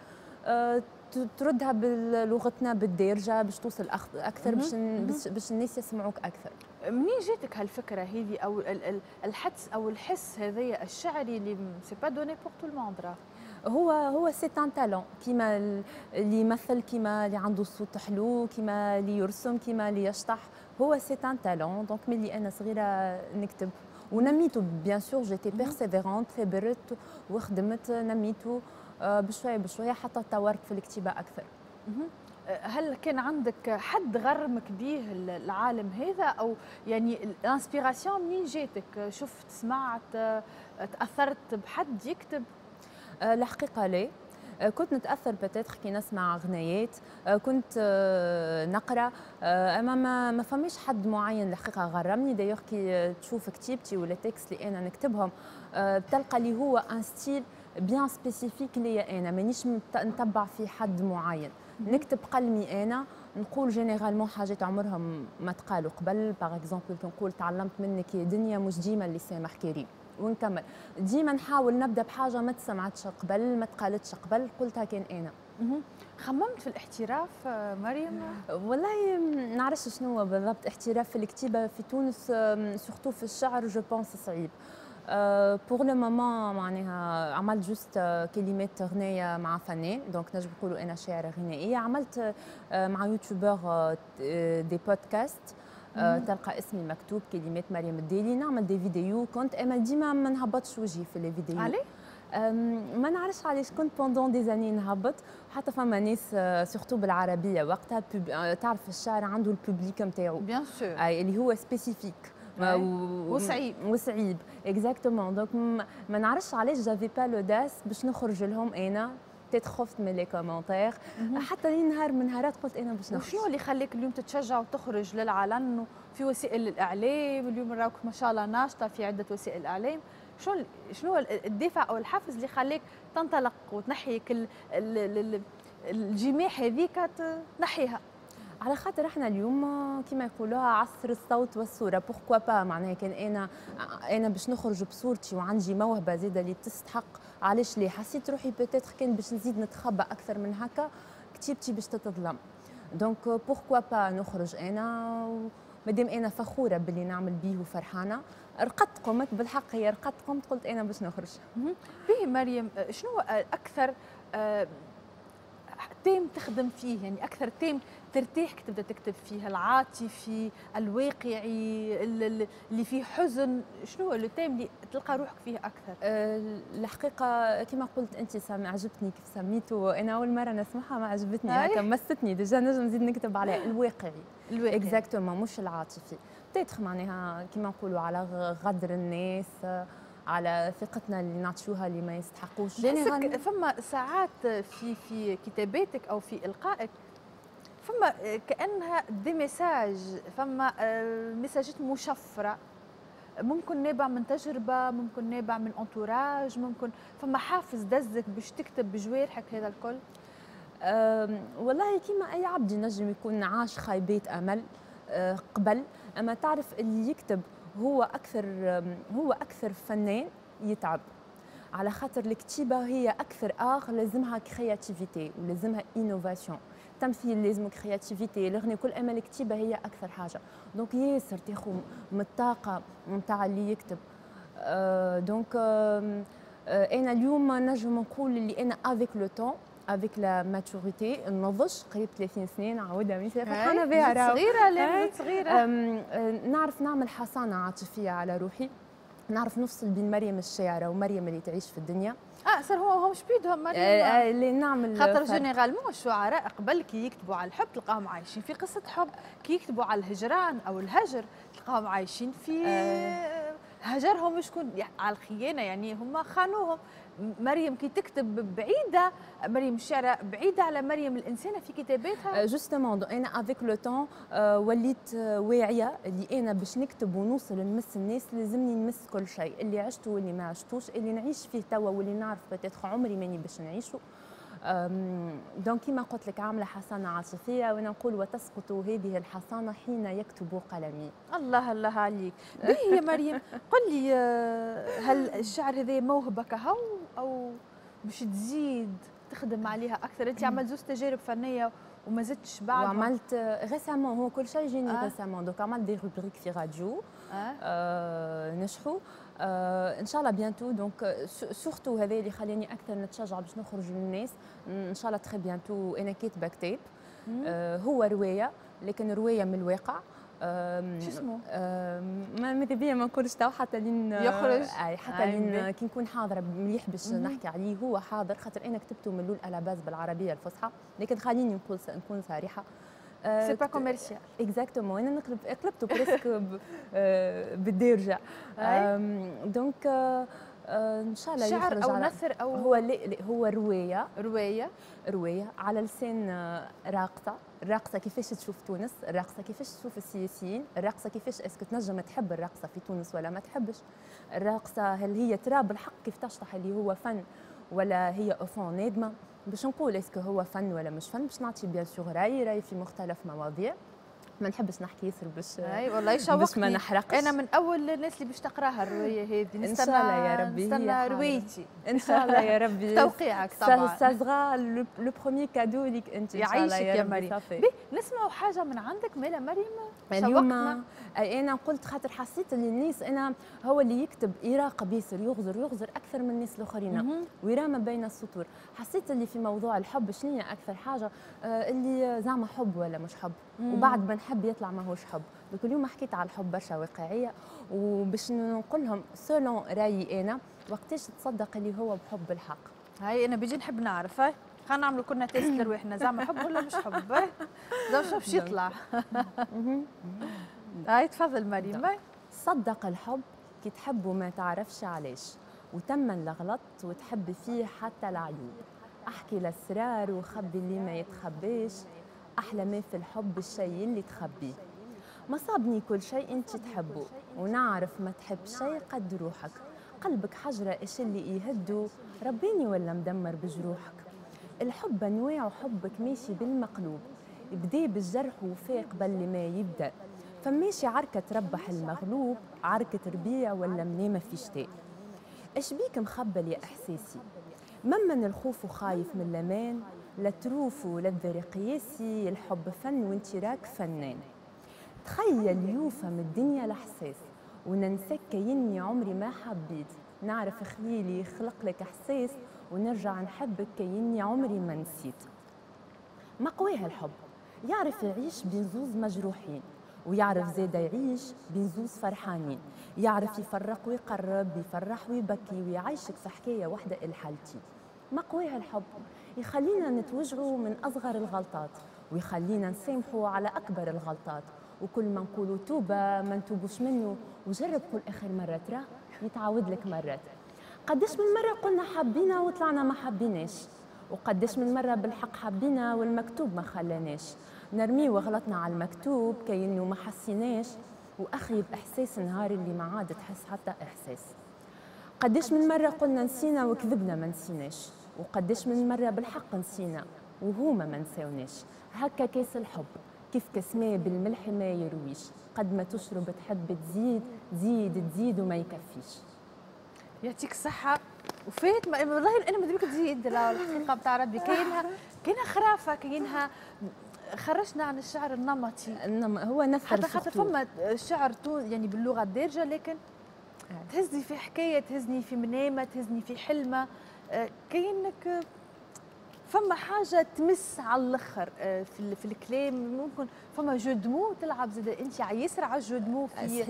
تردها بلغتنا بالدارجه باش توصل اكثر باش الناس يسمعوك اكثر. منين جاتك هالفكره هذه او الحدس او الحس هذايا الشعري اللي سي با دوني بور تو الموند راه؟ هو سي ان تالون كيما اللي يمثل كيما اللي عنده صوت حلو كيما اللي يرسم كيما اللي يشطح هو سي ان تالون. دونك ملي انا صغيره نكتب ونميته بيان سور جيتي بيرسيفيرونت ثابرت وخدمت نميته بشويه بشويه حتى تطورت في الكتابه اكثر. هل كان عندك حد غرمك به العالم هذا او يعني الانسبيراسيون منين جاتك؟ شفت سمعت تاثرت بحد يكتب؟ الحقيقه لا. كنت نتاثر بتاتخ كي نسمع غنايات كنت نقرا اما ما فماش حد معين الحقيقه غرمني. دايوغ كي تشوف كتيبتي ولا تكست اللي انا نكتبهم بتلقى اللي هو ان ستيل بيان سبيسيفيك ليا انا مانيش نتبع في حد معين. نكتب قلمي انا نقول جينيرالمون حاجات عمرهم ما تقالوا قبل. باغ اكزومبل كي نقول تعلمت منك يا دنيا مش ديما اللي سامح كريم ونكمل. ديما نحاول نبدا بحاجه ما تسمعتش قبل ما تقالتش قبل قلتها كان انا. خممت في الاحتراف مريم؟ والله ما نعرفش شنو هو بالضبط احتراف في الكتابه في تونس سورتو في الشعر جو بونس صعيب. بور لو مومون معناها عملت جوست كلمات غنايه مع فنان دونك نجم نقولوا انا شاعره غنائيه. عملت مع يوتيوبر دي بودكاست تلقى اسمي مكتوب كلمات مريم الديلي. نعمل دي فيديو كنت اما ديما ما نهبطش وجهي في لي فيديو. علي؟ ما نعرفش علاش كنت بوندون دي زاني نهبط. حتى فما ناس سورتو بالعربيه وقتها تعرف الشعر عنده البوبليك نتاعو بيان سور اللي هو سبيسيفيك وصعيب اكزاكتومون. دونك ما نعرفش علاش جافي با لوداس باش نخرج لهم انا خفت من لي كومونتير حتى نهار من نهارات قلت انا باش نخرج. وشنو اللي خليك اليوم تتشجع وتخرج للعلن في وسائل الاعلام؟ اليوم راك ما شاء الله ناشطه في عده وسائل الاعلام. شنو الدافع او الحافز اللي خليك تنطلق وتنحيك الجماح هذيك تنحيها؟ على خاطر احنا اليوم كما يقولوها عصر الصوت والصوره. بوركوا با معناها كان انا باش نخرج بصورتي وعندي موهبه زاده اللي تستحق علاش ليه. حسيت روحي بوتيتر كان باش نزيد نتخبى اكثر من هكا كتيبتي باش تتظلم. دونك بوركوا با نخرج انا مادام انا فخوره باللي نعمل بيه وفرحانه. رقدت قمت بالحق هي رقدت قمت قلت انا باش نخرج. به مريم شنو اكثر تيم تخدم فيه يعني اكثر تيم ترتاح كي تبدا تكتب فيه؟ العاطفي الواقعي اللي فيه حزن؟ شنو هو التيم اللي تلقى روحك فيه اكثر؟ الحقيقه كما قلت انت عجبتني كيف سميته. انا اول مره نسمعها ما عجبتني هكا مستني ديجا نجم نزيد نكتب عليه الواقعي اكزاكتومون مش العاطفي. بتاتخ معناها كما نقولوا على غدر الناس على ثقتنا اللي نعطيوها اللي ما يستحقوش. فما ساعات في كتاباتك او في القائك فما كانها دي ميساج، فما ميساجات مشفره ممكن نابع من تجربه، ممكن نابع من انتوراج، ممكن فما حافز دزك باش تكتب بجوارحك هذا الكل؟ والله كيما اي عبد ينجم يكون عاش خيبات امل قبل. اما تعرف اللي يكتب هو اكثر فنان يتعب على خاطر الكتيبه هي اكثر لازمها كرياتيفيتي ولازمها انوفاسيون. التمثيل لازم كرياتيفيتي، الغنى كل اما الكتيبه هي اكثر حاجه. دونك ياسر تاخذ من الطاقه نتاع اللي يكتب. دونك انا اليوم نجم نقول اللي انا افيك لو طون افيك لا ماتوريتي النضج قريب 30 سنه نعاودها ماشي فرحانه بها راهو صغيره. لا صغيره. نعرف نعمل حصانه عاطفيه على روحي. نعرف نفصل بين مريم الشاعره ومريم اللي تعيش في الدنيا. صار هو مش بيدهم مريم اللي نعمل خاطر جينيرالمون الشعراء قبل كي يكتبوا على الحب تلقاهم عايشين في قصه حب، كي يكتبوا على الهجران او الهجر تلقاهم عايشين في هجرهم شكون على الخيانه، يعني هم خانوهم. مريم كي تكتب بعيده، مريم الشاعره بعيده على مريم الانسانه في كتاباتها. جوستومون انا افيك لو طون وليت واعيه اللي انا باش نكتب ونوصل نمس الناس لازمني نمس كل شيء، اللي عشته واللي ما عشتوش، اللي نعيش فيه توا واللي نعرف بتاتخ عمري ماني باش نعيشه. دونك كيما قلت لك عامله حصانه عاطفيه، وانا نقول وتسقط هذه الحصانه حين يكتب قلمي. الله الله عليك. باهي يا مريم، قل لي هل الشعر هذا موهبه كهو او باش تزيد تخدم عليها اكثر؟ انت عملت زوج تجارب فنيه وما زدتش بعدهم. وعملت ريسامون، هو كل شيء جيني ريسامون، دونك عملت دي روبريك في راديو نجحوا ان شاء الله بيانتو. دونك سورتو هذا اللي خلاني اكثر نتشجع باش نخرج للناس ان شاء الله تري بيانتو. انا كاتبه كتاب هو روايه، لكن روايه من الواقع. شو اسمه؟ ماذا بيا ما نقولش تو حتى لين يخرج. حتى لين كي نكون حاضره مليح باش نحكي عليه. هو حاضر خاطر انا كتبته من الاول على باز بالعربيه الفصحى، لكن خليني نكون صريحه. سي با كوميرسيال. اكزاكتومون انا قلبته بريسك بالدارجه. دونك ان شاء الله شعر او نثر او هو روايه على لسان راقصه. الراقصه كيفاش تشوف تونس، الراقصه كيفاش تشوف السياسيين، الراقصه كيفاش اسكو تنجم تحب الراقصه في تونس ولا ما تحبش الراقصه، هل هي ترى بالحق كيف تشطح اللي هو فن ولا هي اوفون نادمه، باش نقول اسكو هو فن ولا مش فن، باش نعطي بيان سور راي في مختلف مواضيع. ما نحبش نحكي ياسر باش والله يشوقني باش ما نحرقش. انا من اول الناس اللي باش تقراها الروايه هذه. ان شاء الله يا ربي، نستنى روايتي ان شاء الله يا ربي. توقيعك طبعا سازغا لو بروميي كادو ليك انت ان شاء الله يا مريم. نسمعوا حاجه من عندك مالا مريم؟ اليوم انا قلت خاطر حسيت ان الناس انا هو اللي يكتب يراقب ياسر يغزر اكثر من الناس الاخرين ويرى ما بين السطور. حسيت اللي في موضوع الحب شنو هي اكثر حاجه اللي زعما حب ولا مش حب، وبعد ما نحب يطلع ماهوش حب. دوك اليوم حكيت على الحب برشا واقعيه، وباش نقول لهم سولون رايي انا وقتاش تصدق اللي هو بحب الحق. هاي انا بيجي نحب نعرف. هاي خلينا نعملوا كنا تيست لرواحنا زعما حب ولا مش حب. زعما شوف شو يطلع. هاي تفضل مريم. صدق الحب كي تحب وما تعرفش علاش، وتمن لغلط وتحب فيه حتى العيوب. احكي الاسرار وخبي اللي ما يتخبيش، احلى ما في الحب الشيء اللي تخبيه. ما صابني كل شيء انت تحبه، ونعرف ما تحب شيء قد روحك. قلبك حجرة ايش اللي يهدو، ربيني ولا مدمر بجروحك. الحب انواع وحبك ماشي بالمقلوب، يبدا بالجرح وفاق قبل ما يبدا. فماشي عركة تربح المغلوب، عركة ربيع ولا منامة في شتاء. ايش بيك مخبل يا احساسي، ممن الخوف وخايف من الامان، لا تروف ولا تذري قياسي. الحب فن وانت راك فنان. تخيل يوفى من الدنيا الاحساس، وننساك كأني عمري ما حبيت. نعرف خليلي خلق لك احساس، ونرجع نحبك كأني عمري ما نسيت. مقواه الحب يعرف يعيش بين زوز مجروحين، ويعرف زادا يعيش بين زوز فرحانين. يعرف يفرق ويقرب، يفرح ويبكي، ويعيشك في حكايه واحده الحالتين. مقواه الحب يخلينا نتوجعوا من اصغر الغلطات، ويخلينا نسامحوا على اكبر الغلطات. وكل ما نقولوا توبه ما نتوبوش منه، وجرب كل اخر مره تراه يتعاود لك مرات. قداش من مره قلنا حبينا وطلعنا ما حبيناش، وقداش من مره بالحق حبينا والمكتوب ما خلاناش. نرميه وغلطنا على المكتوب كأنه ما حسيناش، واخيب احساس نهار اللي ما عاد تحس حتى احساس. قداش من مره قلنا نسينا وكذبنا ما نسيناش، وقداش من مره بالحق نسينا وهما ما نساوناش. هكا كاس الحب كيف كسماه بالملح ما يرويش، قد ما تشرب تحب تزيد، تزيد وما يكفيش. يعطيك الصحة. وفات والله انا ماذا بيك تزيد الحقيقة بتاع ربي. كاينها خرافة، كاينها خرجنا عن الشعر النمطي. هو نفر خاطر فما شعر يعني باللغة الدارجة، لكن تهزني في حكاية، تهزني في منامة، تهزني في حلمة. كاينك فما حاجه تمس على الاخر في الكلام، ممكن فما جو دمو تلعب زاد انت ياسر على جو دمو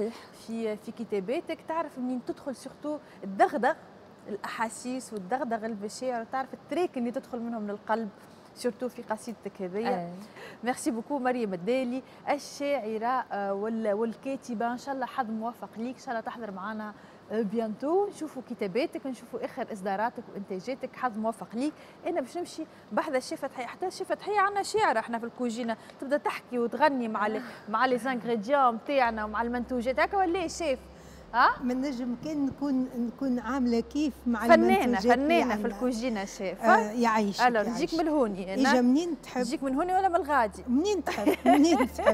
في كتاباتك، تعرف منين تدخل سورتو الدغدغ الاحاسيس والدغدغ المشاعر، تعرف التريك اللي تدخل منهم للقلب سورتو في قصيدتك هذيا. ميرسي بوكو مريم الدالي الشاعره والكاتبه، ان شاء الله حظ موفق ليك، ان شاء الله تحضر معنا بيانتو، نشوفوا كتاباتك، نشوفوا اخر اصداراتك وانتاجاتك، حظ موفق ليك. انا باش نمشي بحذا الشيف فتحيه، حتى الشيف فتحيه عندنا شاعره احنا في الكوجينه، تبدا تحكي وتغني مع لي زانغريديون نتاعنا ومع المنتوجات هكا، ولا شيف؟ من نجم كان نكون عامله كيف مع فنانه في الكوجينه شيف. يعيشك. نجيك من هوني اجا منين تحب؟ نجيك من هوني ولا من الغادي؟ منين تحب منين تحب.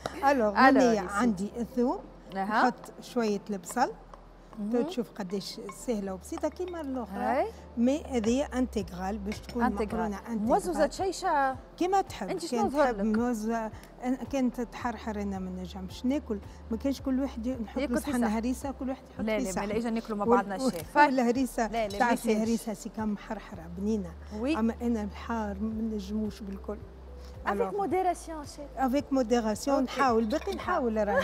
هنايا عندي الثوم، نحط شويه البصل، تشوف قداش سهله وبسيطه كيما الاخرى، مي هذه انتغرال باش تكون مقرونه انتغرال. موزوزه شيشه كيما تحب. انت شنو تحب موزه كانت تحرحر، انا ما نجمش ناكل، ما كانش كل واحد نحط له صحن هريسه، كل واحد يحط لا في صحن. لا اجا ناكلوا مع بعضنا الشيف. الهريسه تعرف الهريسه سي كم محرحره بنينه، اما انا الحار ما نجموش بالكل. افيك موديراسيون شيف. افيك موديراسيون نحاول، باقي نحاول راني.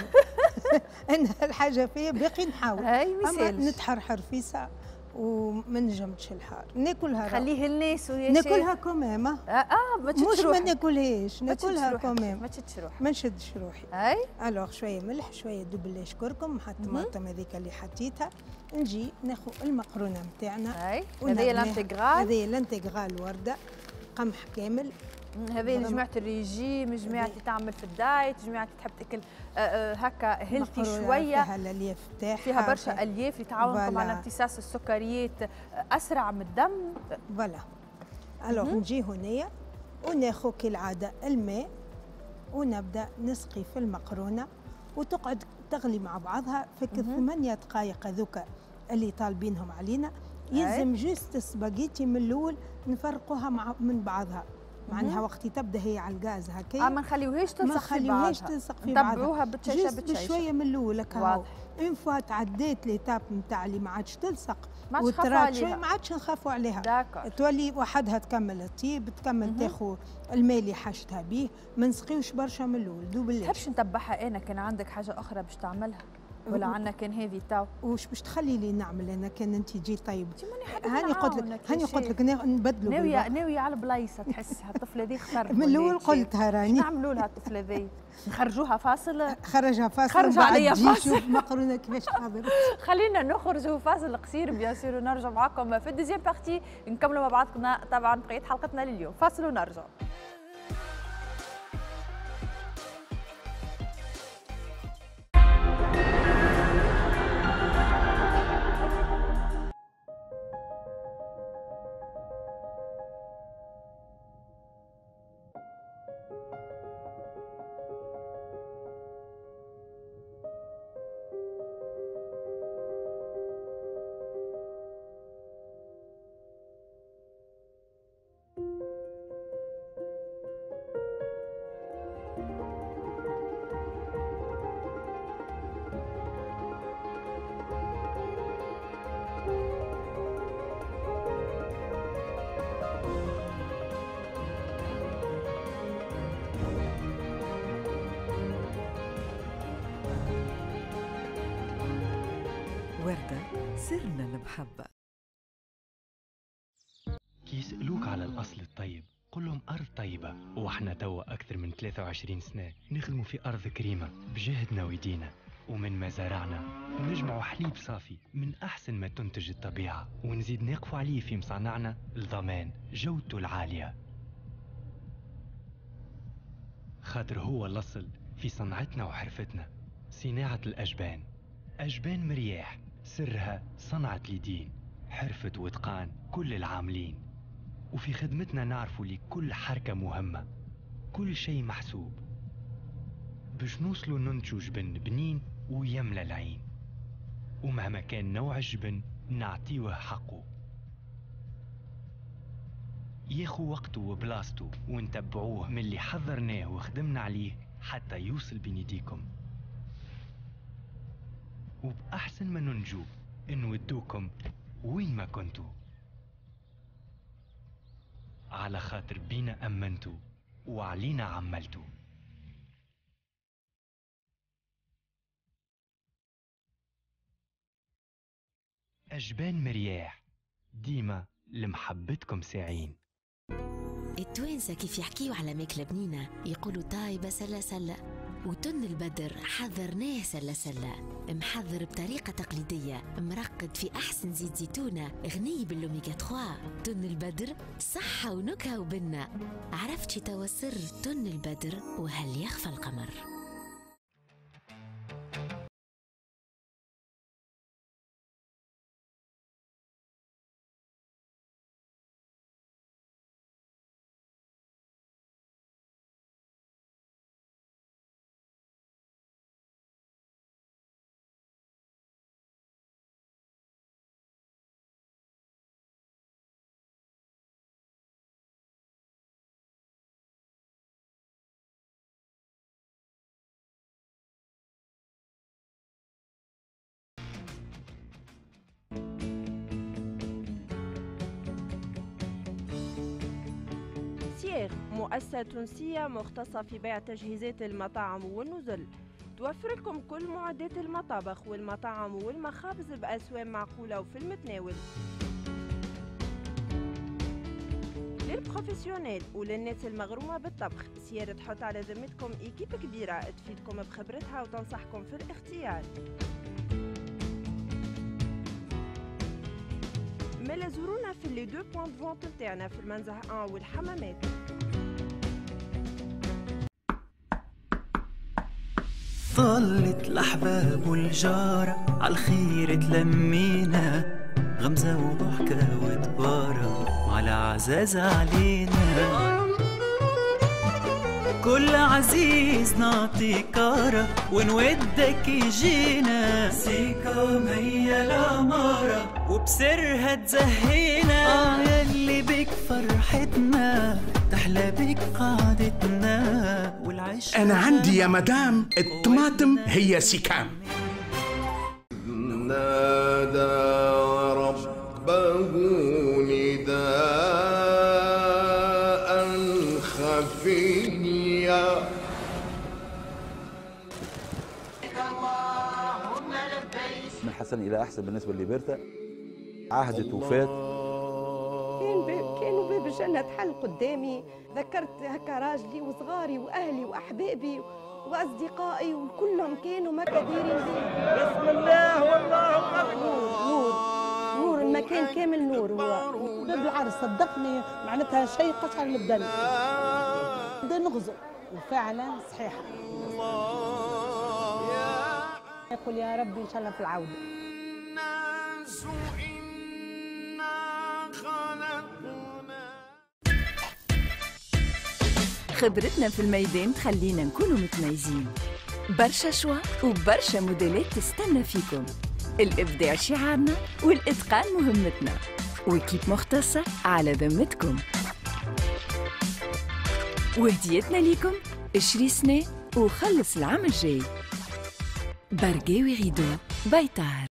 انا الحاجه فيا باقي نحاول، اما نتحرحر فيسا وما نجمتش الحار، ناكلها خليه الناس ويا ناكلها كوميم. ما مش ما ناكلهاش، ناكلها كوميم، ما تشدش روحك، ما نشدش روحي. اي الوغ شويه ملح، شويه دوبلاش كركم، مع الطماطم هذيك اللي حطيتها، نجي ناخذ المقرونه نتاعنا. اي هذه الانتغرال، هذه الانتغرال ورده قمح كامل. هذه جماعة الريجيم، جماعة تعمل في الدايت، جماعة تحب تاكل هكا هيلثي شويه، فيها الالياف تاعها، فيها برشا الياف اللي تعاونكم على امتصاص السكريات اسرع من الدم. فوالا. الوغ نجي هنايا وناخذ كالعاده الماء ونبدا نسقي في المقرونه وتقعد تغلي مع بعضها في 8 دقائق هذوك اللي طالبينهم علينا. يلزم جوست السباغيتي من الاول نفرقوها من بعضها، معناها وقت تبدا هي على الغاز هكايا ما نخليوهاش تلصق ما نخليوهاش تلصق في بعضها، نتبعوها بتشاشه بشويه من الاول هكا. اون فوا تعديت ليتاب نتاع اللي ما عادش تلصق وترات شويه، ما عادش نخافوا عليها. داكور. تولي وحدها تكمل الطيب، تكمل تاخذ الماء اللي حشتها به، ما نسقيوش برشا من الاول. دوبلاش. تحبش نتبعها انا كان عندك حاجه اخرى باش تعملها ولا عندنا كان هذه تو؟ واش باش تخلي لي نعمل انا كان انت تجي طيب؟ هاني قلت لك نبدلوا. ناويه على البلايصه تحسها الطفله ذي خسر من الاول قلتها راني. نعملوا لها الطفله ذي؟ نخرجوها فاصل؟ خرج عليا فاصل. شوف مقرونه كيفاش حاضر. خلينا نخرجوا فاصل قصير بيان سور ونرجع معكم في الدوزيام بارتي نكملوا مع بعضنا طبعا بقيه حلقتنا لليوم. فاصل ونرجع. وردة سرنا المحبة. كي يسألوك على الأصل الطيب قل لهم أرض طيبة، وإحنا توا أكثر من 23 سنة نخدموا في أرض كريمة بجهدنا ويدينا، ومن مزارعنا نجمعوا حليب صافي من أحسن ما تنتج الطبيعة، ونزيد نقفوا عليه في مصانعنا لضمان جودته العالية، خاطر هو الأصل في صنعتنا وحرفتنا. صناعة الأجبان، أجبان مرياح سرها صنعة اليدين، حرفة واتقان كل العاملين، وفي خدمتنا نعرفوا لكل حركة مهمة كل شيء محسوب باش نوصلوا ننتجوا جبن بنين ويملى العين، ومهما كان نوع الجبن نعطيوه حقه، ياخو وقته وبلاصته، ونتبعوه من اللي حضرناه وخدمنا عليه حتى يوصل بين يديكم، وبأحسن ما ننجو نودوكم وين ما كنتوا. على خاطر بينا أمنتوا وعلينا عملتوا. أجبان مرياح ديما لمحبتكم ساعين. التوانسة كيف يحكيوا على ماكلة بنينة يقولوا طايبة سلة سلة، وتن البدر حضرناه سلة سلة، محضر بطريقة تقليدية، مرقد في أحسن زيت زيتونة، غني بالأوميغا 3. تن البدر صحة ونكهة وبنة. عرفت شي توا سر تن البدر وهل يخفى القمر؟ سيغ مؤسسة تونسية مختصة في بيع تجهيزات المطاعم والنزل، توفر لكم كل معدات المطابخ والمطاعم والمخابز بأسواق معقولة وفي المتناول. للبروفيسيونيل وللناس المغرومة بالطبخ، سيارة تحط على ذمتكم إيكيب كبيرة تفيدكم بخبرتها وتنصحكم في الاختيار. مالا زورونا في لي دو بوان دو فونت نتاعنا في المنزه 1 والحمامات. طلت الأحباب والجارة عالخير تلمينا، غمزة وضحكة وتبارة وعلى عزاز علينا. كل عزيز نعطي كارة ونودك يجينا، سيكا مية العمارة وبسرها تزهينا. يلي بك فرحتنا تحلى بك قعدتنا والعيش. أنا عندي يا مدام الطماطم هي سكام. نادى ربه نداء خفيا. من حسن إلى أحسن بالنسبة لبيرتا. عهدت وفات. كانوا باب الجنة تحل قدامي، ذكرت هكا راجلي وصغاري وأهلي وأحبابي وأصدقائي وكلهم كانوا مكاديرين. بسم الله والله أكبر. نور المكان كامل نور. هو باب العرس صدقني معناتها شيء قشعر البدن. بدنا نغزو وفعلا صحيحة. يقول يا ربي إن شاء الله في العودة. خبرتنا في الميدان تخلينا نكونوا متميزين. برشا شوا وبرشا موديلات تستنى فيكم. الإبداع شعارنا والإتقان مهمتنا، وكيب مختصة على ذمتكم. وهديتنا ليكم اشري سنة وخلص العام الجاي. برقاوي غيدو بيطار.